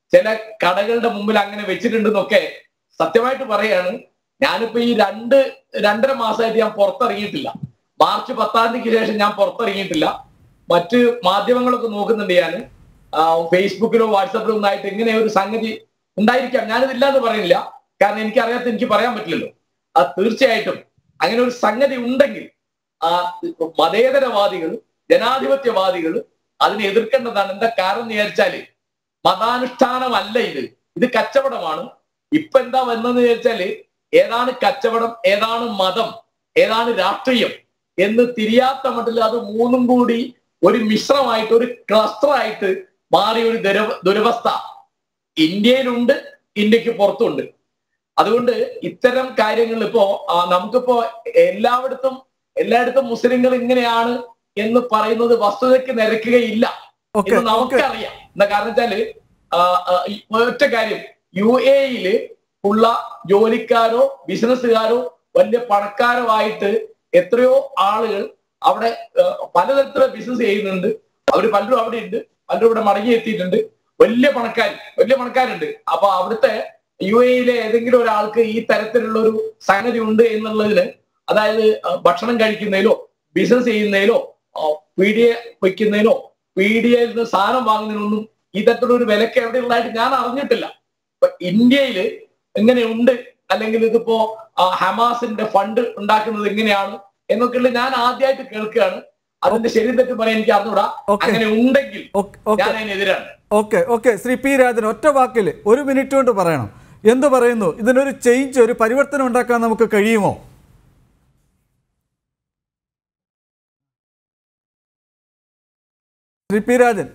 ചില കടകളുടെ മുമ്പിൽ അങ്ങനെ വെച്ചിട്ടുണ്ടെന്നൊക്കെ സത്യമായിട്ട് പറയാണ്. ഞാനിപ്പോ ഈ രണ്ട് രണ്ടര മാസമായിട്ട് ഞാൻ പുറത്തിറങ്ങിയിട്ടില്ല. മാർച്ച് പത്താം തീയതിക്ക് ശേഷം ഞാൻ പുറത്തിറങ്ങിയിട്ടില്ല. മറ്റ് മാധ്യമങ്ങളൊക്കെ നോക്കുന്നുണ്ട്. ഞാൻ ഫേസ്ബുക്കിലോ വാട്സാപ്പിലോ ഒന്നായിട്ട് ഇങ്ങനെ ഒരു സംഗതി ഉണ്ടായിരിക്കാം. ഞാനിതില്ല എന്ന് പറയുന്നില്ല, കാരണം എനിക്കറിയാത്ത എനിക്ക് പറയാൻ പറ്റില്ലല്ലോ. അത് തീർച്ചയായിട്ടും അങ്ങനെ ഒരു സംഗതി ഉണ്ടെങ്കിൽ ആ മതേതരവാദികൾ, ജനാധിപത്യവാദികൾ അതിനെ എതിർക്കേണ്ടതാണ്. എന്താ കാരണം എന്ന് വിചാരിച്ചാല് മതാനുഷ്ഠാനമല്ല ഇത്, ഇത് കച്ചവടമാണ്. ഇപ്പൊ എന്താ വന്നതെന്ന് വിചാരിച്ചാല് ഏതാണ് കച്ചവടം, ഏതാണ് മതം, ഏതാണ് രാഷ്ട്രീയം എന്ന് തിരിയാത്ത മട്ടിൽ അത് മൂന്നും കൂടി ഒരു മിശ്രമായിട്ട്, ഒരു ക്ലസ്റ്ററായിട്ട് മാറിയ ഒരു ദുര ദുരവസ്ഥ ഇന്ത്യയിലുണ്ട്, ഇന്ത്യക്ക് പുറത്തുണ്ട്. അതുകൊണ്ട് ഇത്തരം കാര്യങ്ങൾ ഇപ്പോ നമുക്കിപ്പോ എല്ലായിടത്തും എല്ലായിടത്തും മുസ്ലിങ്ങൾ ഇങ്ങനെയാണ് എന്ന് പറയുന്നത് വസ്തുതയ്ക്ക് നിരക്കുകയില്ല എന്ന് നമുക്കറിയാം. എന്താ കാരണം വെച്ചാല് ഒറ്റ കാര്യം, യു എയില് ഉള്ള ജോലിക്കാരോ ബിസിനസ്സുകാരോ വലിയ പണക്കാരോ ആയിട്ട് എത്രയോ ആളുകൾ അവിടെ പലതരത്തിലുള്ള ബിസിനസ് ചെയ്യുന്നുണ്ട്. അവര് പലരും അവിടെ ഉണ്ട്, പലരും ഇവിടെ മടങ്ങി എത്തിയിട്ടുണ്ട്. വലിയ പണക്കാർ വലിയ പണക്കാരുണ്ട്. അപ്പൊ അവിടുത്തെ യു എയിലെ ഏതെങ്കിലും ഒരാൾക്ക് ഈ തരത്തിലുള്ള ഒരു സംഗതി ഉണ്ട് എന്നുള്ളതിന്, അതായത് ഭക്ഷണം കഴിക്കുന്നതിലോ ബിസിനസ് ചെയ്യുന്നതിലോ പീഡിയ വയ്ക്കുന്നതിനോ പീഡിയയിൽ നിന്ന് സാധനം വാങ്ങുന്നതിനൊന്നും ഈ തരത്തിലുള്ള ഒരു വിലക്ക് എവിടെ ഉള്ളതായിട്ട് ഞാൻ അറിഞ്ഞിട്ടില്ല. ഇപ്പൊ ഇന്ത്യയിൽ എങ്ങനെയുണ്ട്, അല്ലെങ്കിൽ ഇതിപ്പോ ഹമാസിന്റെ ഫണ്ട് ഉണ്ടാക്കുന്നത് എങ്ങനെയാണ് എന്നൊക്കെയുള്ള ഞാൻ ആദ്യമായിട്ട് കേൾക്കുകയാണ്. അതിന്റെ ശരി തെറ്റ് പറയാൻ എനിക്ക് അറിഞ്ഞൂടാ. അങ്ങനെ ഉണ്ടെങ്കിൽ ഞാൻ അതിനെതിരാണ്. Okay okay Shri P Rajan, ഒറ്റ വാക്കിൽ ഒരു മിനിറ്റ് കൊണ്ട് പറയണം. എന്ത് പറയുന്നു? ഇതിനൊരു ചേഞ്ച്, ഒരു പരിവർത്തനം ഉണ്ടാക്കാൻ നമുക്ക് കഴിയുമോ? ശ്രീ പി രാജൻ.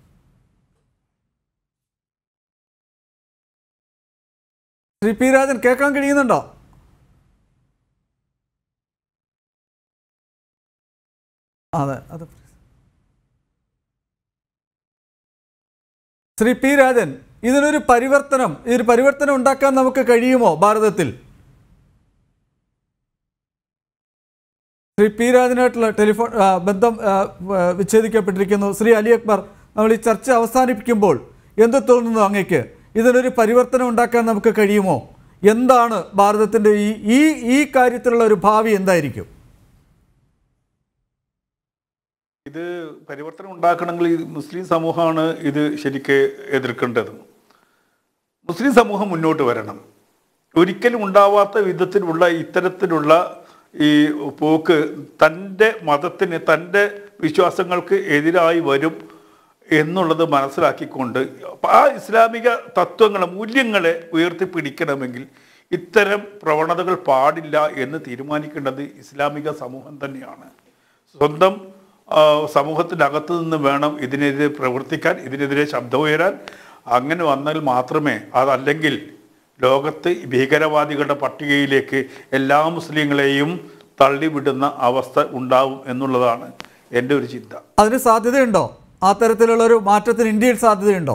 ശ്രീ പി രാജൻ കേൾക്കാൻ കഴിയുന്നുണ്ടോ? അതെ അതെ ശ്രീ പി രാജൻ, ഇതിനൊരു പരിവർത്തനം ഇതൊരു പരിവർത്തനം ഉണ്ടാക്കാൻ നമുക്ക് കഴിയുമോ ഭാരതത്തിൽ? ശ്രീ പി രാജനായിട്ടുള്ള ടെലിഫോൺ ബന്ധം വിച്ഛേദിക്കപ്പെട്ടിരിക്കുന്നു. ശ്രീ അലി അക്ബർ, നമ്മൾ ഈ ചർച്ച അവസാനിപ്പിക്കുമ്പോൾ എന്ത് തോന്നുന്നു അങ്ങേക്ക്? ഇതിനൊരു പരിവർത്തനം ഉണ്ടാക്കാൻ നമുക്ക് കഴിയുമോ? എന്താണ് ഭാരതത്തിൻ്റെ ഈ ഈ ഈ കാര്യത്തിലുള്ള ഒരു ഭാവി എന്തായിരിക്കും? ഇത് പരിവർത്തനം ഉണ്ടാക്കണമെങ്കിൽ മുസ്ലിം സമൂഹമാണ് ഇത് ശരിക്ക് എതിർക്കേണ്ടത്. മുസ്ലിം സമൂഹം മുന്നോട്ട് വരണം. ഒരിക്കലും ഉണ്ടാവാത്ത വിധത്തിലുള്ള ഇത്തരത്തിലുള്ള ഈ പോക്ക് തൻ്റെ മതത്തിന്, തൻ്റെ വിശ്വാസങ്ങൾക്ക് എതിരായി വരും എന്നുള്ളത് മനസ്സിലാക്കിക്കൊണ്ട് ആ ഇസ്ലാമിക തത്വങ്ങളെ, മൂല്യങ്ങളെ ഉയർത്തിപ്പിടിക്കണമെങ്കിൽ ഇത്തരം പ്രവണതകൾ പാടില്ല എന്ന് തീരുമാനിക്കേണ്ടത് ഇസ്ലാമിക സമൂഹം തന്നെയാണ്. സ്വന്തം സമൂഹത്തിനകത്ത് നിന്ന് വേണം ഇതിനെതിരെ പ്രവർത്തിക്കാൻ, ഇതിനെതിരെ ശബ്ദം ഉയരാൻ. അങ്ങനെ വന്നാൽ മാത്രമേ, അതല്ലെങ്കിൽ ലോകത്ത് ഭീകരവാദികളുടെ പട്ടികയിലേക്ക് എല്ലാ മുസ്ലിങ്ങളെയും തള്ളിവിടുന്ന അവസ്ഥ ഉണ്ടാവും എന്നുള്ളതാണ് എൻ്റെ ഒരു ചിന്ത. അതിന് സാധ്യതയുണ്ടോ? ആ തരത്തിലുള്ളൊരു മാറ്റത്തിന് ഇന്ത്യയിൽ സാധ്യതയുണ്ടോ?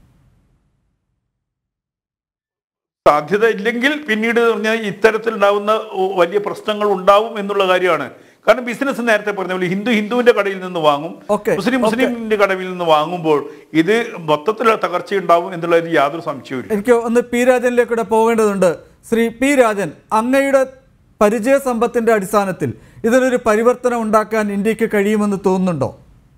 സാധ്യത ഇല്ലെങ്കിൽ പിന്നീട് പറഞ്ഞാൽ ഇത്തരത്തിലുണ്ടാവുന്ന വലിയ പ്രശ്നങ്ങൾ ഉണ്ടാവും എന്നുള്ള കാര്യമാണ്. കാരണം ബിസിനസ് നേരത്തെ പറഞ്ഞ പോലെ ഹിന്ദു ഹിന്ദുവിന്റെ കടയിൽ നിന്ന് വാങ്ങും, മുസ്ലിം മുസ്ലിമിന്റെ കടയിൽ നിന്ന് വാങ്ങുമ്പോൾ ഇത് മൊത്തത്തിലുള്ള തകർച്ച ഉണ്ടാവും എന്നുള്ളതിൽ യാതൊരു സംശയവും. എനിക്ക് ഒന്ന് പി രാജനിലേക്കൂടെ പോകേണ്ടതുണ്ട്. ശ്രീ പി രാജൻ, അങ്ങയുടെ പരിചയ സമ്പത്തിന്റെ അടിസ്ഥാനത്തിൽ ഇതിനൊരു പരിവർത്തനം ഉണ്ടാക്കാൻ ഇന്ത്യക്ക് കഴിയുമെന്ന് തോന്നുന്നുണ്ടോ?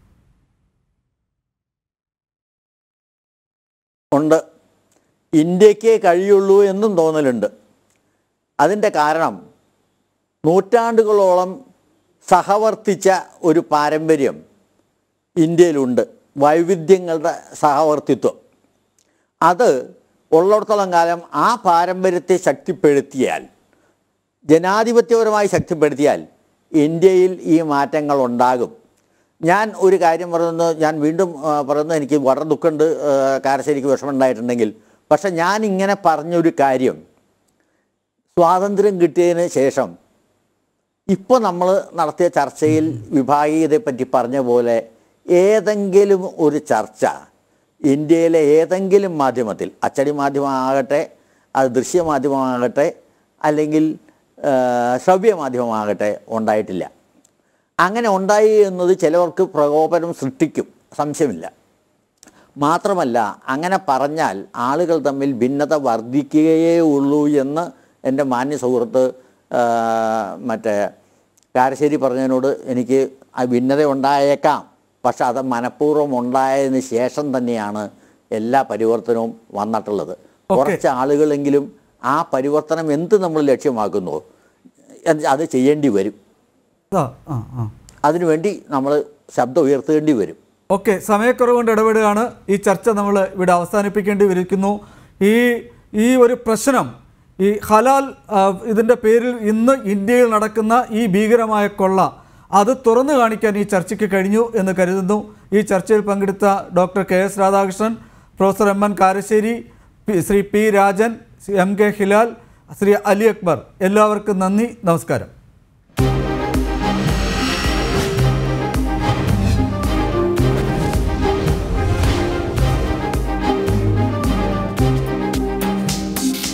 ഉണ്ട്. ഇന്ത്യക്കേ കഴിയുള്ളൂ എന്നും തോന്നലുണ്ട്. അതിൻ്റെ കാരണം നൂറ്റാണ്ടുകളോളം സഹവർത്തിച്ച ഒരു പാരമ്പര്യം ഇന്ത്യയിലുണ്ട്, വൈവിധ്യങ്ങളുടെ സഹവർത്തിത്വം. അത് ഉള്ളിടത്തോളം കാലം ആ പാരമ്പര്യത്തെ ശക്തിപ്പെടുത്തിയാൽ, ജനാധിപത്യപരമായി ശക്തിപ്പെടുത്തിയാൽ ഇന്ത്യയിൽ ഈ മാറ്റങ്ങൾ ഉണ്ടാകും. ഞാൻ ഒരു കാര്യം പറയുന്നത്, ഞാൻ വീണ്ടും പറയുന്നത്, എനിക്ക് വളരെ ദുഃഖമുണ്ട്, കാരശ്ശേരിക്ക് വിഷമമുണ്ടായിട്ടുണ്ടെങ്കിൽ. പക്ഷെ ഞാൻ ഇങ്ങനെ പറഞ്ഞൊരു കാര്യം, സ്വാതന്ത്ര്യം കിട്ടിയതിന് ശേഷം ഇപ്പോൾ നമ്മൾ നടത്തിയ ചർച്ചയിൽ വിഭാഗീയതയെപ്പറ്റി പറഞ്ഞ പോലെ ഏതെങ്കിലും ഒരു ചർച്ച ഇന്ത്യയിലെ ഏതെങ്കിലും മാധ്യമത്തിൽ, അച്ചടി മാധ്യമമാകട്ടെ, അത് ദൃശ്യമാധ്യമമാകട്ടെ, അല്ലെങ്കിൽ ശ്രവ്യമാധ്യമമാകട്ടെ, ഉണ്ടായിട്ടില്ല. അങ്ങനെ ഉണ്ടായി എന്നത് ചിലവർക്ക് പ്രകോപനം സൃഷ്ടിക്കും, സംശയമില്ല. മാത്രമല്ല അങ്ങനെ പറഞ്ഞാൽ ആളുകൾ തമ്മിൽ ഭിന്നത വർദ്ധിക്കുകയേ ഉള്ളൂ എന്ന് എൻ്റെ മാന്യ സുഹൃത്ത് മറ്റേ കാരശ്ശേരി പറഞ്ഞതിനോട് എനിക്ക് ആ ഭിന്നത ഉണ്ടായേക്കാം. പക്ഷെ അത് മനഃപൂർവ്വം ഉണ്ടായതിന് ശേഷം തന്നെയാണ് എല്ലാ പരിവർത്തനവും വന്നിട്ടുള്ളത്. കുറച്ച് ആളുകളെങ്കിലും ആ പരിവർത്തനം എന്ത് നമ്മൾ ലക്ഷ്യമാക്കുന്നു അത് ചെയ്യേണ്ടി വരും. അതിനുവേണ്ടി നമ്മൾ ശബ്ദം ഉയർത്തേണ്ടി വരും. ഓക്കെ, സമയക്കുറവുകൊണ്ട് ഇടപെടുകയാണ്. ഈ ചർച്ച നമ്മൾ ഇവിടെ അവസാനിപ്പിക്കേണ്ടി വരിക്കുന്നു. ഈ ഈ ഒരു പ്രശ്നം, ഈ ഹലാൽ ഇതിൻ്റെ പേരിൽ ഇന്ന് ഇന്ത്യയിൽ നടക്കുന്ന ഈ ഭീകരമായ കൊള്ള, അത് തുറന്നു കാണിക്കാൻ ഈ ചർച്ചയ്ക്ക് കഴിഞ്ഞു എന്ന് കരുതുന്നു. ഈ ചർച്ചയിൽ പങ്കെടുത്ത doctor K S Radhakrishnan, professor M N Karassery, Shri P Rajan, M K Hilal, Shri Ali Akbar, എല്ലാവർക്കും നന്ദി, നമസ്കാരം.